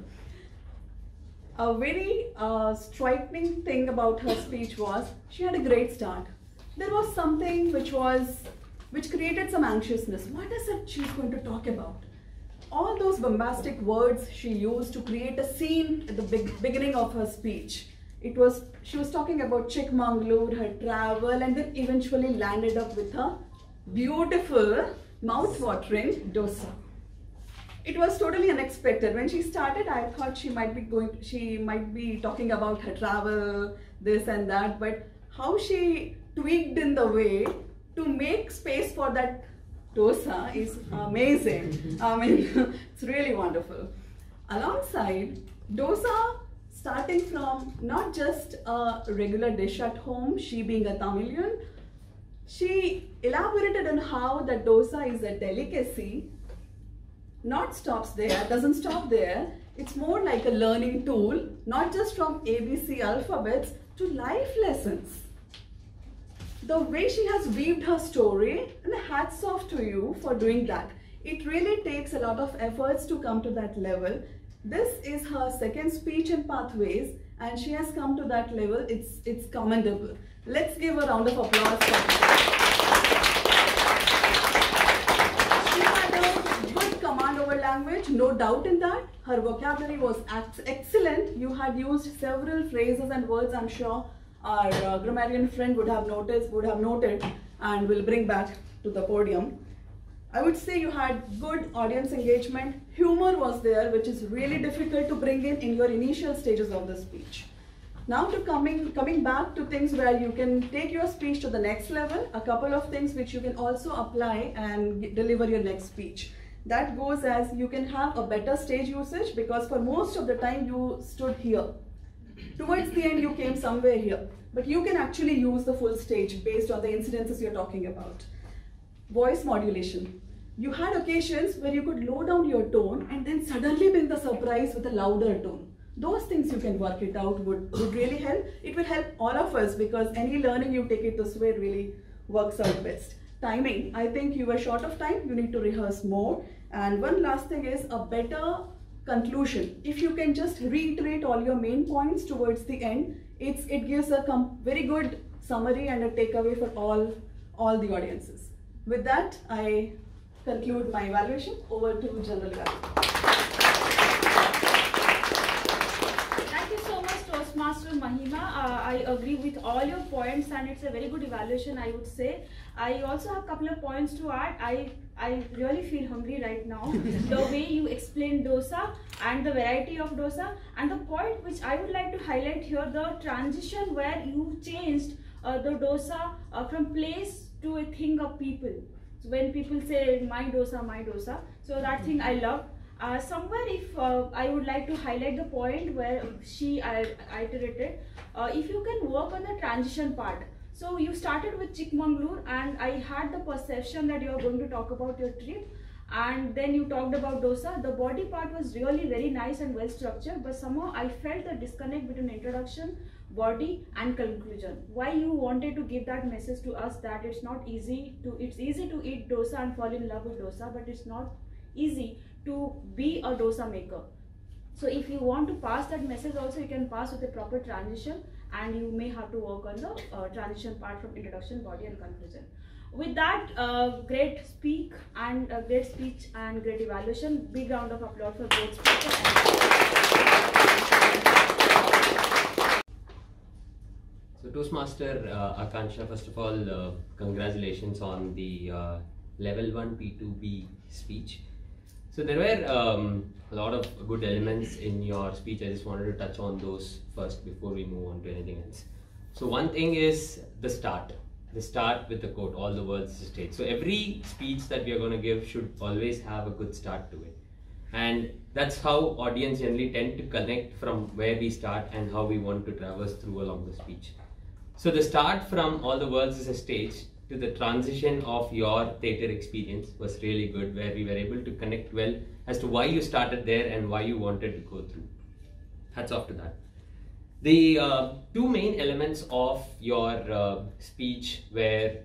A very uh, striking thing about her speech was she had a great start. There was something which was, which created some anxiousness. What is it she's going to talk about? All those bombastic words she used to create a scene at the big, beginning of her speech. It was, she was talking about Chikmagalur, her travel, and then eventually landed up with a beautiful, mouth-watering dosa. It was totally unexpected. When she started, I thought she might be going, she might be talking about her travel, this and that, but how she tweaked in the way to make space for that dosa is amazing. I mean, it's really wonderful. Alongside, dosa, starting from not just a regular dish at home, she being a Tamilian, she elaborated on how the dosa is a delicacy. Not stops there, doesn't stop there. It's more like a learning tool, not just from A B C alphabets to life lessons. The way she has weaved her story, and hats off to you for doing that. It really takes a lot of efforts to come to that level. This is her second speech in Pathways, and she has come to that level. It's, it's commendable. Let's give a round of applause for her. She had a good command over language, no doubt in that. Her vocabulary was excellent. You had used several phrases and words, I'm sure our uh, grammarian friend would have noticed, would have noted, and will bring back to the podium. I would say you had good audience engagement. Humor was there, which is really difficult to bring in in your initial stages of the speech. Now to coming, coming back to things where you can take your speech to the next level, a couple of things which you can also apply and deliver your next speech. That goes as you can have a better stage usage because for most of the time you stood here. Towards the end you came somewhere here. But you can actually use the full stage based on the incidences you're talking about. Voice modulation. You had occasions where you could low down your tone and then suddenly bring the surprise with a louder tone. Those things you can work it out would, would really help. It will help all of us because any learning you take it this way really works out best. Timing. I think you were short of time. You need to rehearse more. And one last thing is a better conclusion. If you can just reiterate all your main points towards the end, it's, it gives a com very good summary and a takeaway for all, all the audiences. With that, I conclude my evaluation. Over to General Gandhi. Thank you so much, Toastmaster Mahima. Uh, I agree with all your points and it's a very good evaluation, I would say. I also have a couple of points to add. I, I really feel hungry right now. The way you explained dosa and the variety of dosa, and the point which I would like to highlight here, the transition where you changed uh, the dosa uh, from place to a thing of people. So when people say my dosa, my dosa, so that thing I love. Uh, somewhere if uh, I would like to highlight the point where she uh, iterated, uh, if you can work on the transition part. So you started with Chikmagalur and I had the perception that you are going to talk about your trip, and then you talked about dosa. The body part was really very nice and well structured, but somehow I felt the disconnect between introduction, body and conclusion. Why you wanted to give that message to us that it's not easy to, it's easy to eat dosa and fall in love with dosa, but it's not easy to be a dosa maker. So if you want to pass that message also, you can pass with a proper transition, and you may have to work on the uh, transition part from introduction, body and conclusion. With that, uh, great speak and uh, great speech and great evaluation. Big round of applause for both speakers. So Toastmaster uh, Akansha, first of all, uh, congratulations on the uh, level one P two B speech. So there were um, a lot of good elements in your speech. I just wanted to touch on those first before we move on to anything else. So one thing is the start. The start with the quote, all the world's a stage. So every speech that we are going to give should always have a good start to it. And that's how audience generally tend to connect from where we start and how we want to traverse through along the speech. So the start from all the world's is a stage to the transition of your theatre experience was really good, where we were able to connect well as to why you started there and why you wanted to go through. Hats off to that. The uh, two main elements of your uh, speech were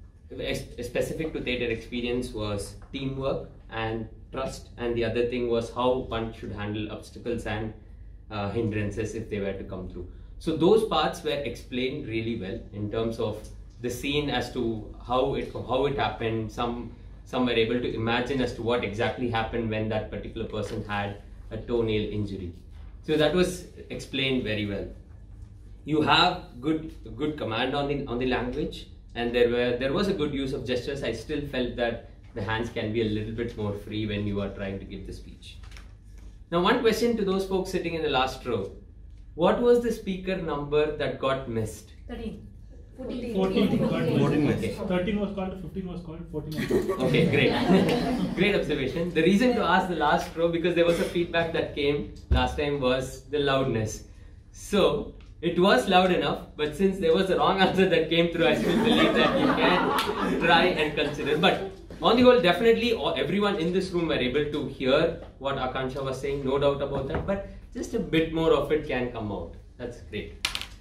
specific to theatre experience was teamwork and trust, and the other thing was how one should handle obstacles and uh, hindrances if they were to come through. So those parts were explained really well in terms of the scene as to how it how it happened. Some some were able to imagine as to what exactly happened when that particular person had a toenail injury. So that was explained very well. You have good good command on the on the language, and there were there was a good use of gestures. I still felt that the hands can be a little bit more free when you are trying to give the speech. Now, one question to those folks sitting in the last row: what was the speaker number that got missed? thirteen. fourteen. fourteen. Okay. thirteen was called, fifteen was called, fourteen was called. Okay, great. Great observation. The reason to ask the last row, because there was a feedback that came last time, was the loudness. So, it was loud enough, but since there was a wrong answer that came through, I still believe that you can try and consider. But on the whole, definitely everyone in this room were able to hear what Akansha was saying, no doubt about that, but just a bit more of it can come out. That's great.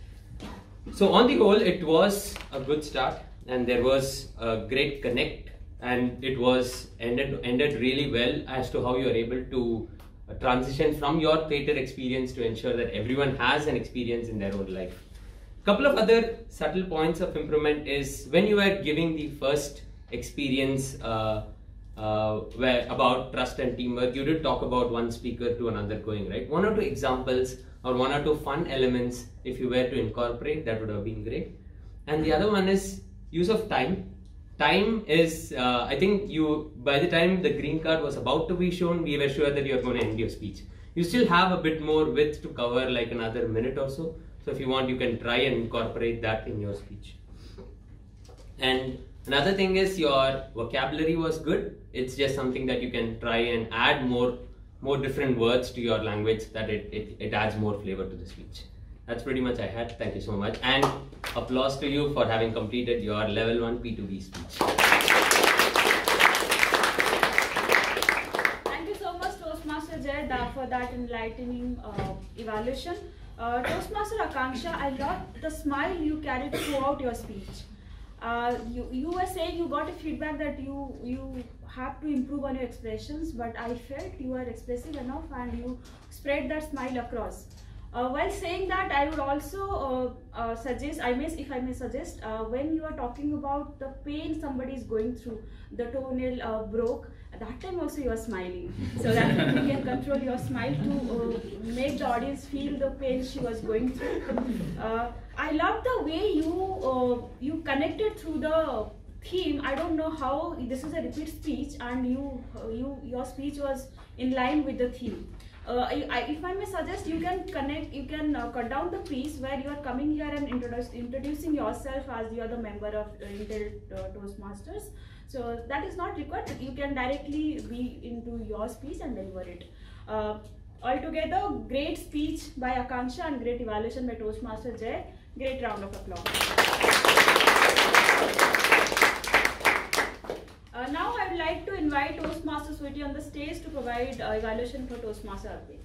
So on the whole, it was a good start, and there was a great connect, and it was ended ended really well as to how you are able to uh, transition from your theatre experience to ensure that everyone has an experience in their own life. Couple of other subtle points of improvement is when you are giving the first experience uh, uh, where about trust and teamwork, you did talk about one speaker to another going, right? One or two examples or one or two fun elements, if you were to incorporate, that would have been great. And the other one is use of time. Time is, uh, I think you, by the time the green card was about to be shown, we were sure that you're going to end your speech. You still have a bit more width to cover, like another minute or so. So if you want, you can try and incorporate that in your speech. And Another thing is your vocabulary was good. It's just something that you can try and add more, more different words to your language, that it, it, it adds more flavor to the speech. That's pretty much I had. Thank you so much. And applause to you for having completed your level one P two B speech. Thank you so much, Toastmaster Jay, for that enlightening uh, evaluation. Uh, Toastmaster Akanksha, I loved the smile you carried throughout your speech. Uh, you, you were saying you got a feedback that you, you have to improve on your expressions, but I felt you were expressive enough and you spread that smile across. Uh, while saying that, I would also uh, uh, suggest, I may, if I may suggest, uh, when you are talking about the pain somebody is going through, the toenail uh, broke, at that time also you are smiling. So that you can control your smile to uh, make the audience feel the pain she was going through. Uh, I love the way you uh, you connected through the theme. I don't know how, this is a repeat speech and you, uh, you your speech was in line with the theme. Uh, I, I, if I may suggest, you can connect, you can uh, cut down the piece where you are coming here and introduce, introducing yourself as you are the member of uh, Intel uh, Toastmasters. So that is not required. You can directly be into your speech and deliver it. Uh, altogether, great speech by Akanksha and great evaluation by Toastmaster Jay. Great round of applause. Uh, now I would like to invite Toastmaster Sweetie on the stage to provide uh, evaluation for Toastmaster Arpit.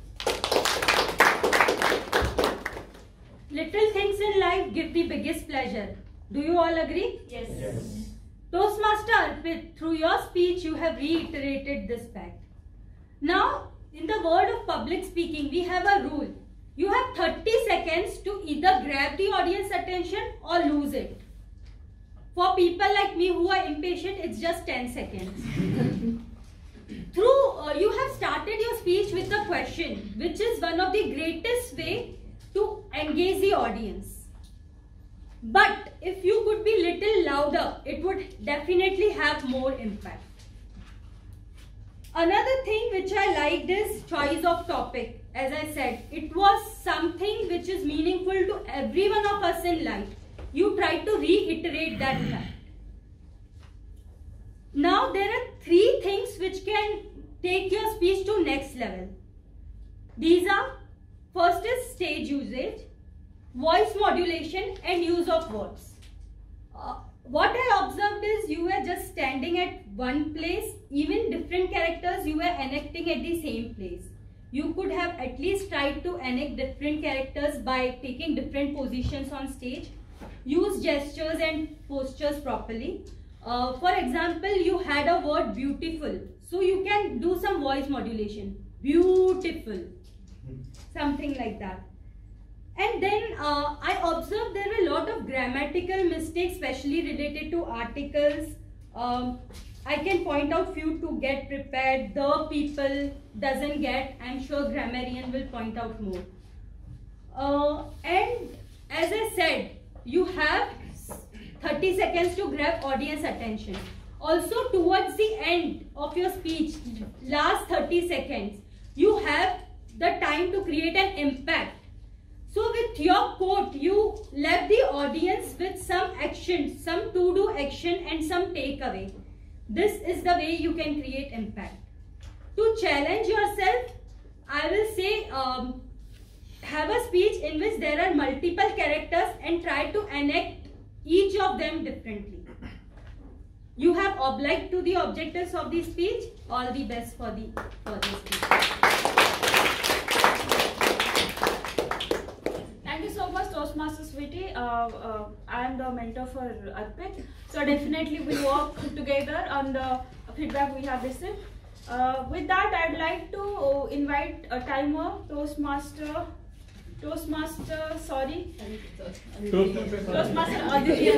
Little things in life give the biggest pleasure. Do you all agree? Yes. Yes. Toastmaster Arpit, through your speech you have reiterated this fact. Now, in the world of public speaking, we have a rule. You have thirty seconds to either grab the audience attention or lose it. For people like me who are impatient, it's just ten seconds. Through, uh, you have started your speech with a question, which is one of the greatest way to engage the audience. But if you could be little louder, it would definitely have more impact. Another thing which I liked is choice of topic. As I said, it was something which is meaningful to every one of us in life. You try to reiterate that fact. Now there are three things which can take your speech to next level. These are, first is stage usage, voice modulation and use of words. Uh, what I observed is you were just standing at one place, even different characters you were enacting at the same place. You could have at least tried to enact different characters by taking different positions on stage. Use gestures and postures properly. Uh, for example, you had a word beautiful. So you can do some voice modulation. Beautiful. Something like that. And then uh, I observed there were a lot of grammatical mistakes, especially related to articles. Um, I can point out few to get prepared. The people doesn't get. I'm sure grammarian will point out more. Uh, and as I said, you have thirty seconds to grab audience attention. Also towards the end of your speech, last thirty seconds, you have the time to create an impact. So with your quote, you left the audience with some action, some to-do action and some takeaway. This is the way you can create impact. To challenge yourself, I will say um, have a speech in which there are multiple characters and try to enact each of them differently. You have obliged to the objectives of the speech. All the best for the, for the speech. Thank you so much, Toastmaster Sweetie. Uh, uh, I am the mentor for Arpit. So definitely we'll work together on the feedback we have received. Uh, with that, I'd like to invite a timer, Toastmaster, Toastmaster, sorry. Toastmaster. Toastmaster Aditya.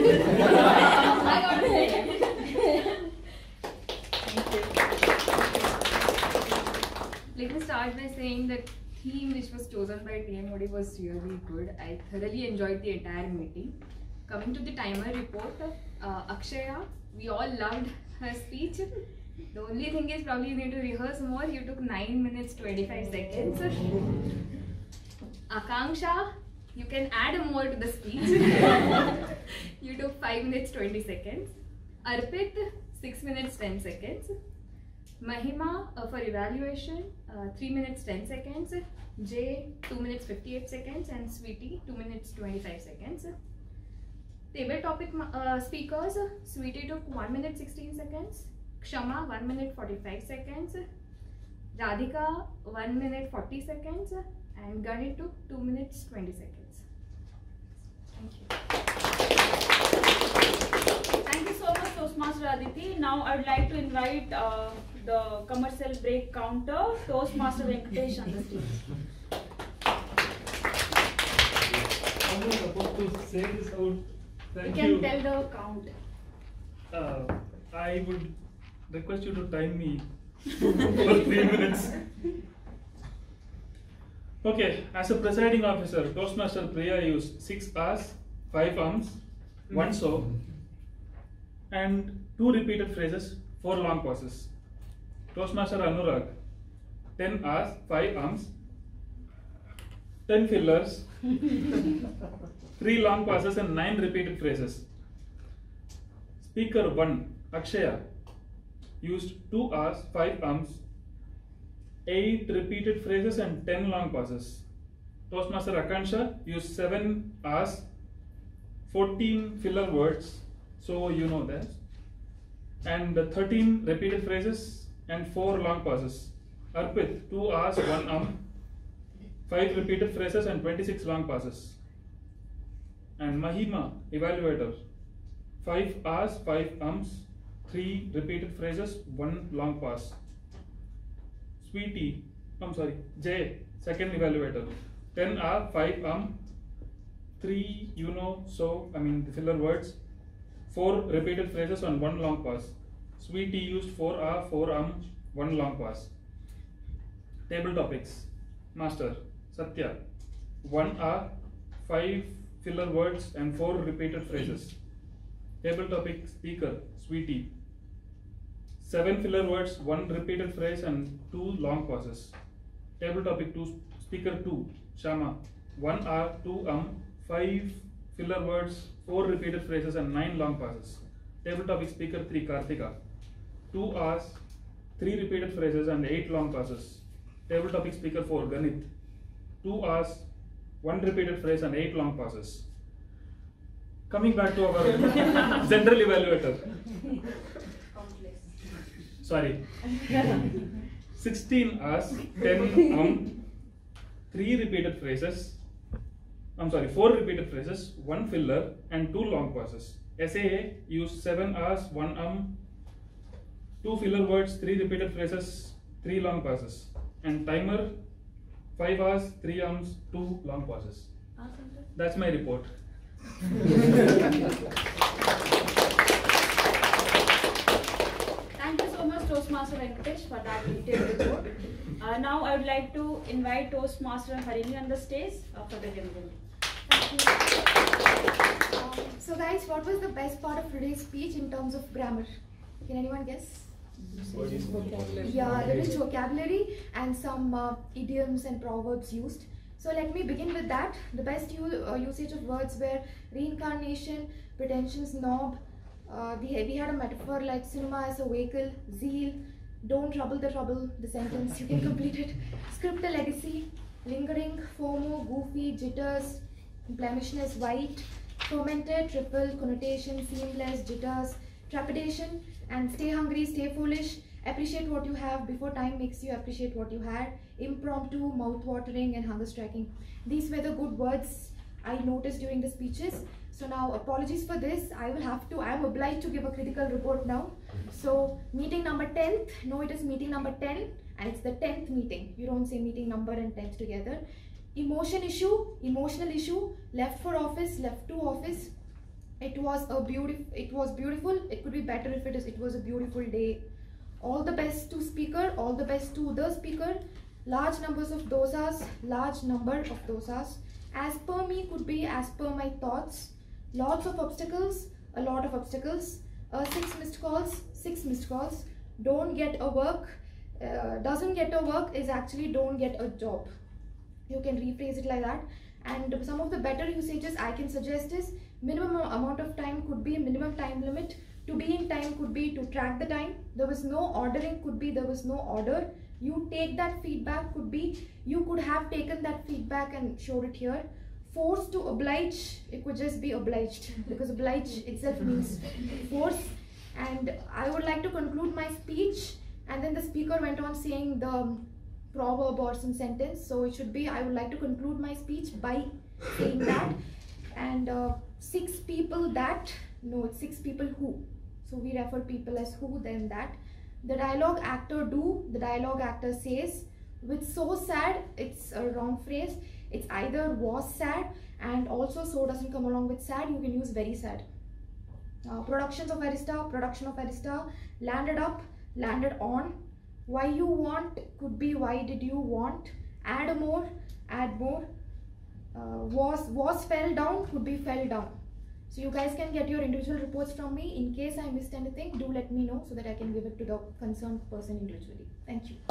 Let me start by saying that theme which was chosen by T M O D was really good. I thoroughly enjoyed the entire meeting. Coming to the timer report, uh, Akshaya, we all loved her speech. The only thing is probably you need to rehearse more. You took nine minutes twenty-five seconds. Akanksha, you can add more to the speech. You took five minutes twenty seconds. Arpit, six minutes ten seconds. Mahima uh, for evaluation, uh, three minutes ten seconds. Jay, two minutes fifty-eight seconds. And Sweetie, two minutes twenty-five seconds. Table topic uh, speakers, Sweetie took one minute sixteen seconds. Kshama, one minute forty-five seconds. Radhika, one minute forty seconds. And Ganit took two minutes twenty seconds. Thank you. Thank you so much, Toastmaster Aditi. Now I would like to invite uh, the commercial break counter, Toastmaster Venkatesh on the stage. I'm not supposed to say this out. Thank you you. can tell the count. Uh, I would request you to time me for three minutes. Okay, as a presiding officer, Toastmaster Priya used six R's, five ums, one so, and two repeated phrases, four long pauses. Toastmaster Anurag, ten R's, five ums, ten fillers, three long pauses, and nine repeated phrases. Speaker one, Akshaya, used two R's, five ums, eight repeated phrases, and ten long pauses. Toastmaster Akansha used seven R's, fourteen filler words, so you know that, and thirteen repeated phrases and four long pauses. Arpit, two R's, one um, five repeated phrases and twenty-six long pauses. And Mahima, evaluator, five R's, five ums, three repeated phrases, one long pause. Sweetie, I'm sorry, Jay, second evaluator, ten R, five um, three you know, so, I mean the filler words, four repeated phrases and one long pause. Sweetie used four R, four um, one long pause. Table topics, Master, Satya, one R, five filler words and four repeated phrases. Table topic, Speaker, Sweetie, seven filler words, one repeated phrase and two long pauses. Table topic two, Speaker two, Shama, one R, two um, five filler words, four repeated phrases and nine long pauses. Table topic Speaker three, Karthika, two R's, three repeated phrases and eight long pauses. Table topic Speaker four, Ganit, two R's, one repeated phrase and eight long pauses. Coming back to our general evaluator. Sorry. sixteen R's, ten um, three repeated phrases. I'm sorry, four repeated phrases, one filler, and two long pauses. S A A used seven R's, one um, two filler words, three repeated phrases, three long pauses. And timer, five R's, three ums, two long pauses. Awesome. That's my report. Thank you so much, Toastmaster Venkatesh, for that detailed report. Uh, now I would like to invite Toastmaster Harini on the stage uh, for the general. Um, so guys, what was the best part of today's speech in terms of grammar? Can anyone guess? Vocabulary. Yeah, there is vocabulary and some uh, idioms and proverbs used. So let me begin with that. The best u uh, usage of words were reincarnation, pretensions, knob. Uh, we, we had a metaphor like cinema as a vehicle, zeal, don't trouble the trouble, the sentence, you can complete it. Script a legacy, lingering, FOMO, goofy, jitters, blemishness, white, fermented, triple, connotation, seamless, jitters, trepidation, and stay hungry, stay foolish, appreciate what you have before time makes you appreciate what you had, impromptu, mouth-watering, and hunger-striking. These were the good words I noticed during the speeches. So now, apologies for this. I will have to, I am obliged to give a critical report now. So, meeting number tenth, no, it is meeting number ten, and it's the tenth meeting. You don't say meeting number and tenth together. Emotion issue, emotional issue, left for office, left to office. It was a beautiful, it was beautiful. It could be better if it is, it was a beautiful day. All the best to speaker, all the best to the speaker. Large numbers of dosas, large number of dosas. As per me could be as per my thoughts. Lots of obstacles, a lot of obstacles. Uh, six missed calls, six missed calls. Don't get a work, uh, doesn't get a work is actually don't get a job. You can rephrase it like that. And some of the better usages I can suggest is minimum amount of time could be a minimum time limit To be in time could be to track the time. There was no ordering, could be there was no order. You take that feedback, could be you could have taken that feedback and showed it here. Force to oblige, it could just be obliged, because oblige itself means force. And I would like to conclude my speech, and then the speaker went on saying the proverb or some sentence, so it should be, I would like to conclude my speech by saying that. And uh, six people that, no, it's six people who, so we refer people as who, then that. The dialogue actor do, the dialogue actor says. With so sad, it's a wrong phrase. It's either was sad, and also so doesn't come along with sad, you can use very sad. Uh, productions of Arista, production of Arista, landed up, landed on. Why you want could be why did you want. Add more, add more. Uh, was was fell down could be fell down. So you guys can get your individual reports from me. In case I missed anything, do let me know so that I can give it to the concerned person individually. Thank you.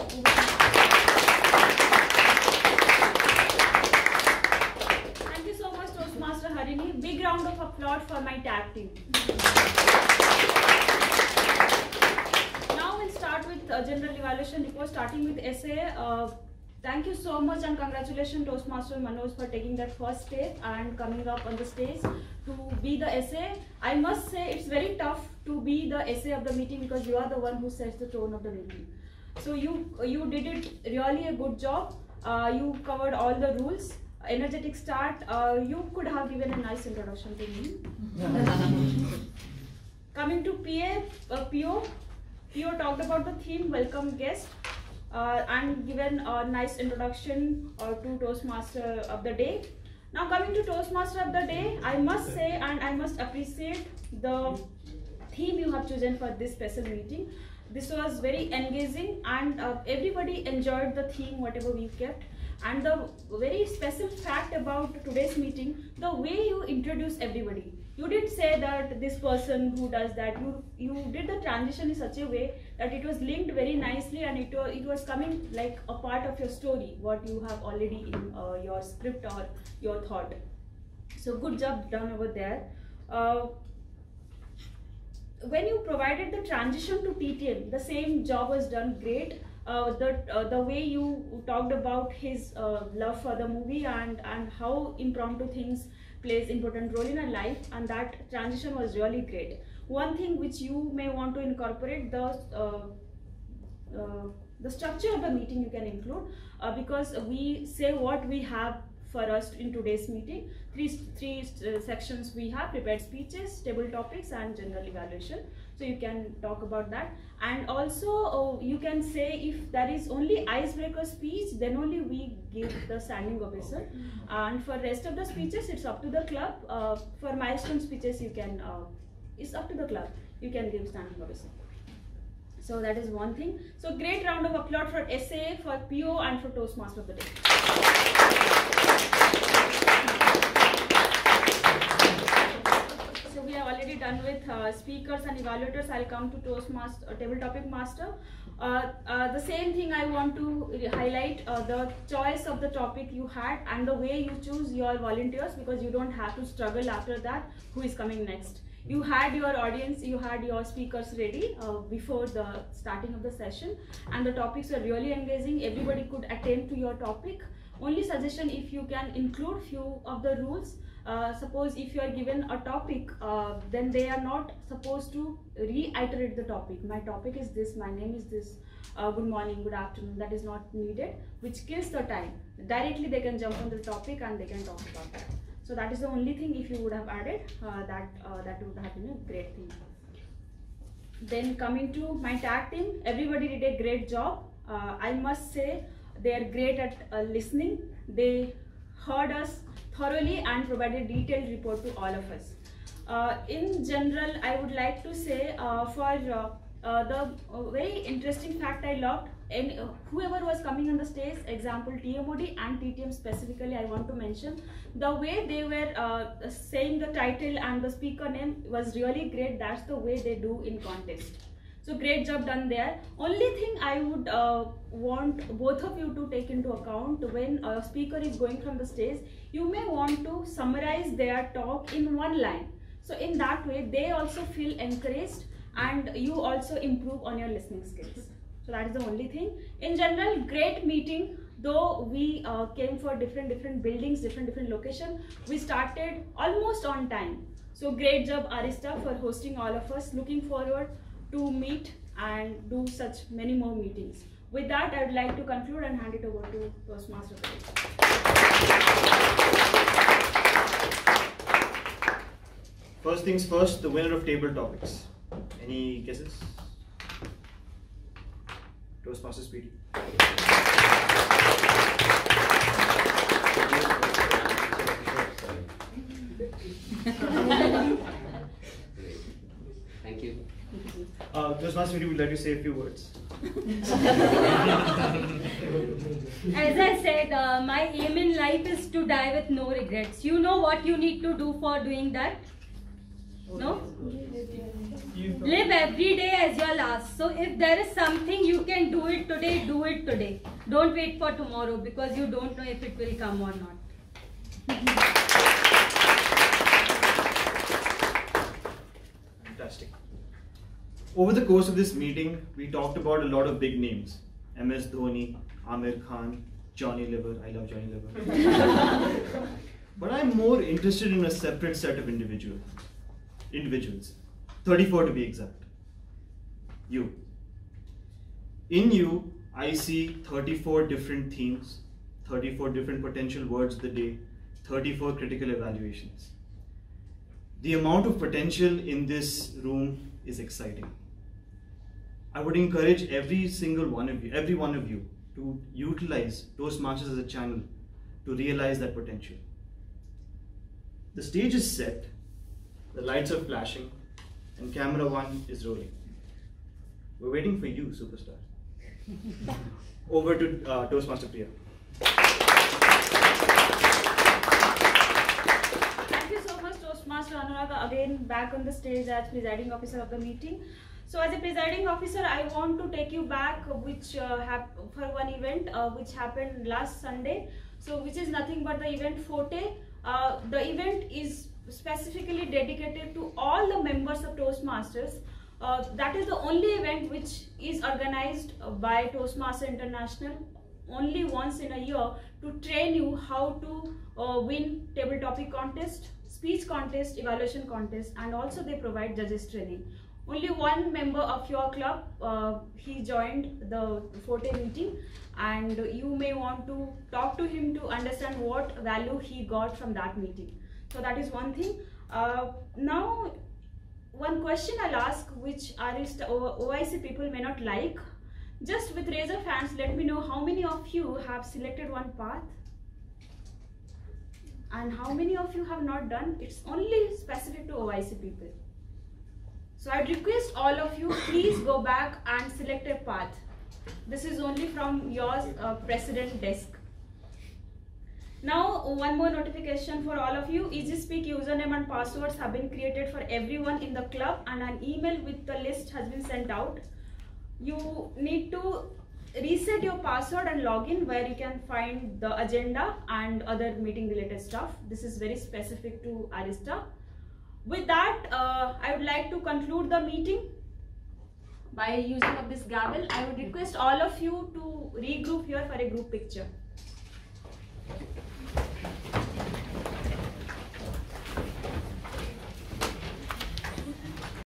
Thank you so much, Toastmaster Harini. Big round of applause for my tag team. Now we'll start with uh, general evaluation report, starting with essay. Uh, thank you so much and congratulations, Toastmaster Manoj, for taking that first step and coming up on the stage to be the essay. I must say it's very tough to be the essay of the meeting because you are the one who sets the tone of the meeting. So you you did it really a good job. Uh, you covered all the rules. Energetic start. Uh, you could have given a nice introduction to me. Coming to P A, uh, P O, P O talked about the theme, welcome guest, uh, and given a nice introduction uh, to Toastmaster of the day. Now coming to Toastmaster of the day, I must say and I must appreciate the theme you have chosen for this special meeting. This was very engaging and uh, everybody enjoyed the theme, whatever we kept. And the very special fact about today's meeting, the way you introduce everybody. You did say that this person who does that, you, you did the transition in such a way that it was linked very nicely and it, it was coming like a part of your story, what you have already in uh, your script or your thought. So good job done over there. Uh, when you provided the transition to T T M, the same job was done great. Uh, the uh, the way you talked about his uh, love for the movie and and how impromptu things plays important role in our life, and that transition was really great. One thing which you may want to incorporate, the uh, uh, the structure of the meeting you can include, uh, because we say what we have for us in today's meeting. Three, three uh, sections we have: prepared speeches, table topics, and general evaluation. So you can talk about that. And also uh, you can say if there is only icebreaker speech, then only we give the standing ovation. And for rest of the speeches, it's up to the club. Uh, for milestone speeches, you can, uh, it's up to the club. You can give standing ovation. So that is one thing. So great round of applause for S A, for P O, and for Toastmaster of the day. So we have already done with uh, speakers and evaluators. I'll come to Toastmaster, uh, table topic master. Uh, uh, the same thing I want to highlight, uh, the choice of the topic you had and the way you choose your volunteers, because you don't have to struggle after that who is coming next. You had your audience, you had your speakers ready uh, before the starting of the session, and the topics were really engaging. Everybody could attend to your topic. Only suggestion, if you can include few of the rules. Uh, suppose if you are given a topic, uh, then they are not supposed to reiterate the topic. My topic is this, my name is this, uh, good morning, good afternoon. That is not needed, which kills the time. Directly they can jump on the topic and they can talk about that. So that is the only thing. If you would have added uh, that, uh, that would have been a great thing. Then coming to my tag team, everybody did a great job. Uh, I must say they are great at uh, listening. They heard us thoroughly and provided detailed report to all of us. Uh, in general, I would like to say uh, for uh, uh, the uh, very interesting fact I loved, and uh, whoever was coming on the stage, example T M O D and T T M specifically, I want to mention, the way they were uh, saying the title and the speaker name was really great. That's the way they do in contest. So great job done there. Only thing I would uh, want both of you to take into account, when a speaker is going from the stage, you may want to summarize their talk in one line. So in that way, they also feel encouraged and you also improve on your listening skills. So that is the only thing. In general, great meeting. Though we uh, came for different different buildings, different different location, we started almost on time. So great job Arista for hosting all of us. Looking forward to meet and do such many more meetings. With that, I would like to conclude and hand it over to Toastmaster. First things first, the winner of table topics. Any guesses? Toastmaster Speedy. Thank you. Uh, Toastmaster Speedy would like to say a few words. As I said, uh, my aim in life is to die with no regrets. You know what you need to do for doing that? No? Live every day as your last. So if there is something you can do it today, do it today. Don't wait for tomorrow because you don't know if it will come or not. Fantastic. Over the course of this meeting, we talked about a lot of big names. M S Dhoni, Amir Khan, Johnny Liver. I love Johnny Liver. But I'm more interested in a separate set of individuals. Individuals. thirty-four to be exact. You. In you, I see thirty-four different themes, thirty-four different potential words of the day, thirty-four critical evaluations. The amount of potential in this room is exciting. I would encourage every single one of you, every one of you, to utilize Toastmasters as a channel to realize that potential. The stage is set, the lights are flashing, and camera one is rolling. We're waiting for you, superstar. Over to uh, Toastmaster Priya. Thank you so much, Toastmaster Anurag, again back on the stage as presiding officer of the meeting. So as a presiding officer, I want to take you back which uh, for one event uh, which happened last Sunday. So which is nothing but the event Forte. Uh, the event is specifically dedicated to all the members of Toastmasters. Uh, that is the only event which is organized by Toastmaster International only once in a year to train you how to uh, win table topic contest, speech contest, evaluation contest, and also they provide judges training. Only one member of your club, uh, he joined the Forte meeting, and you may want to talk to him to understand what value he got from that meeting. So that is one thing. Uh, now, one question I'll ask, which Arista O I C people may not like. Just with raise of hands, let me know how many of you have selected one path and how many of you have not done. It's only specific to O I C people. So I'd request all of you, please go back and select a path. This is only from your uh, president desk. Now, one more notification for all of you. EasySpeak username and passwords have been created for everyone in the club, and an email with the list has been sent out. You need to reset your password and log in, where you can find the agenda and other meeting related stuff. This is very specific to Arista. With that, uh, I would like to conclude the meeting by using of this gavel. I would request all of you to regroup here for a group picture.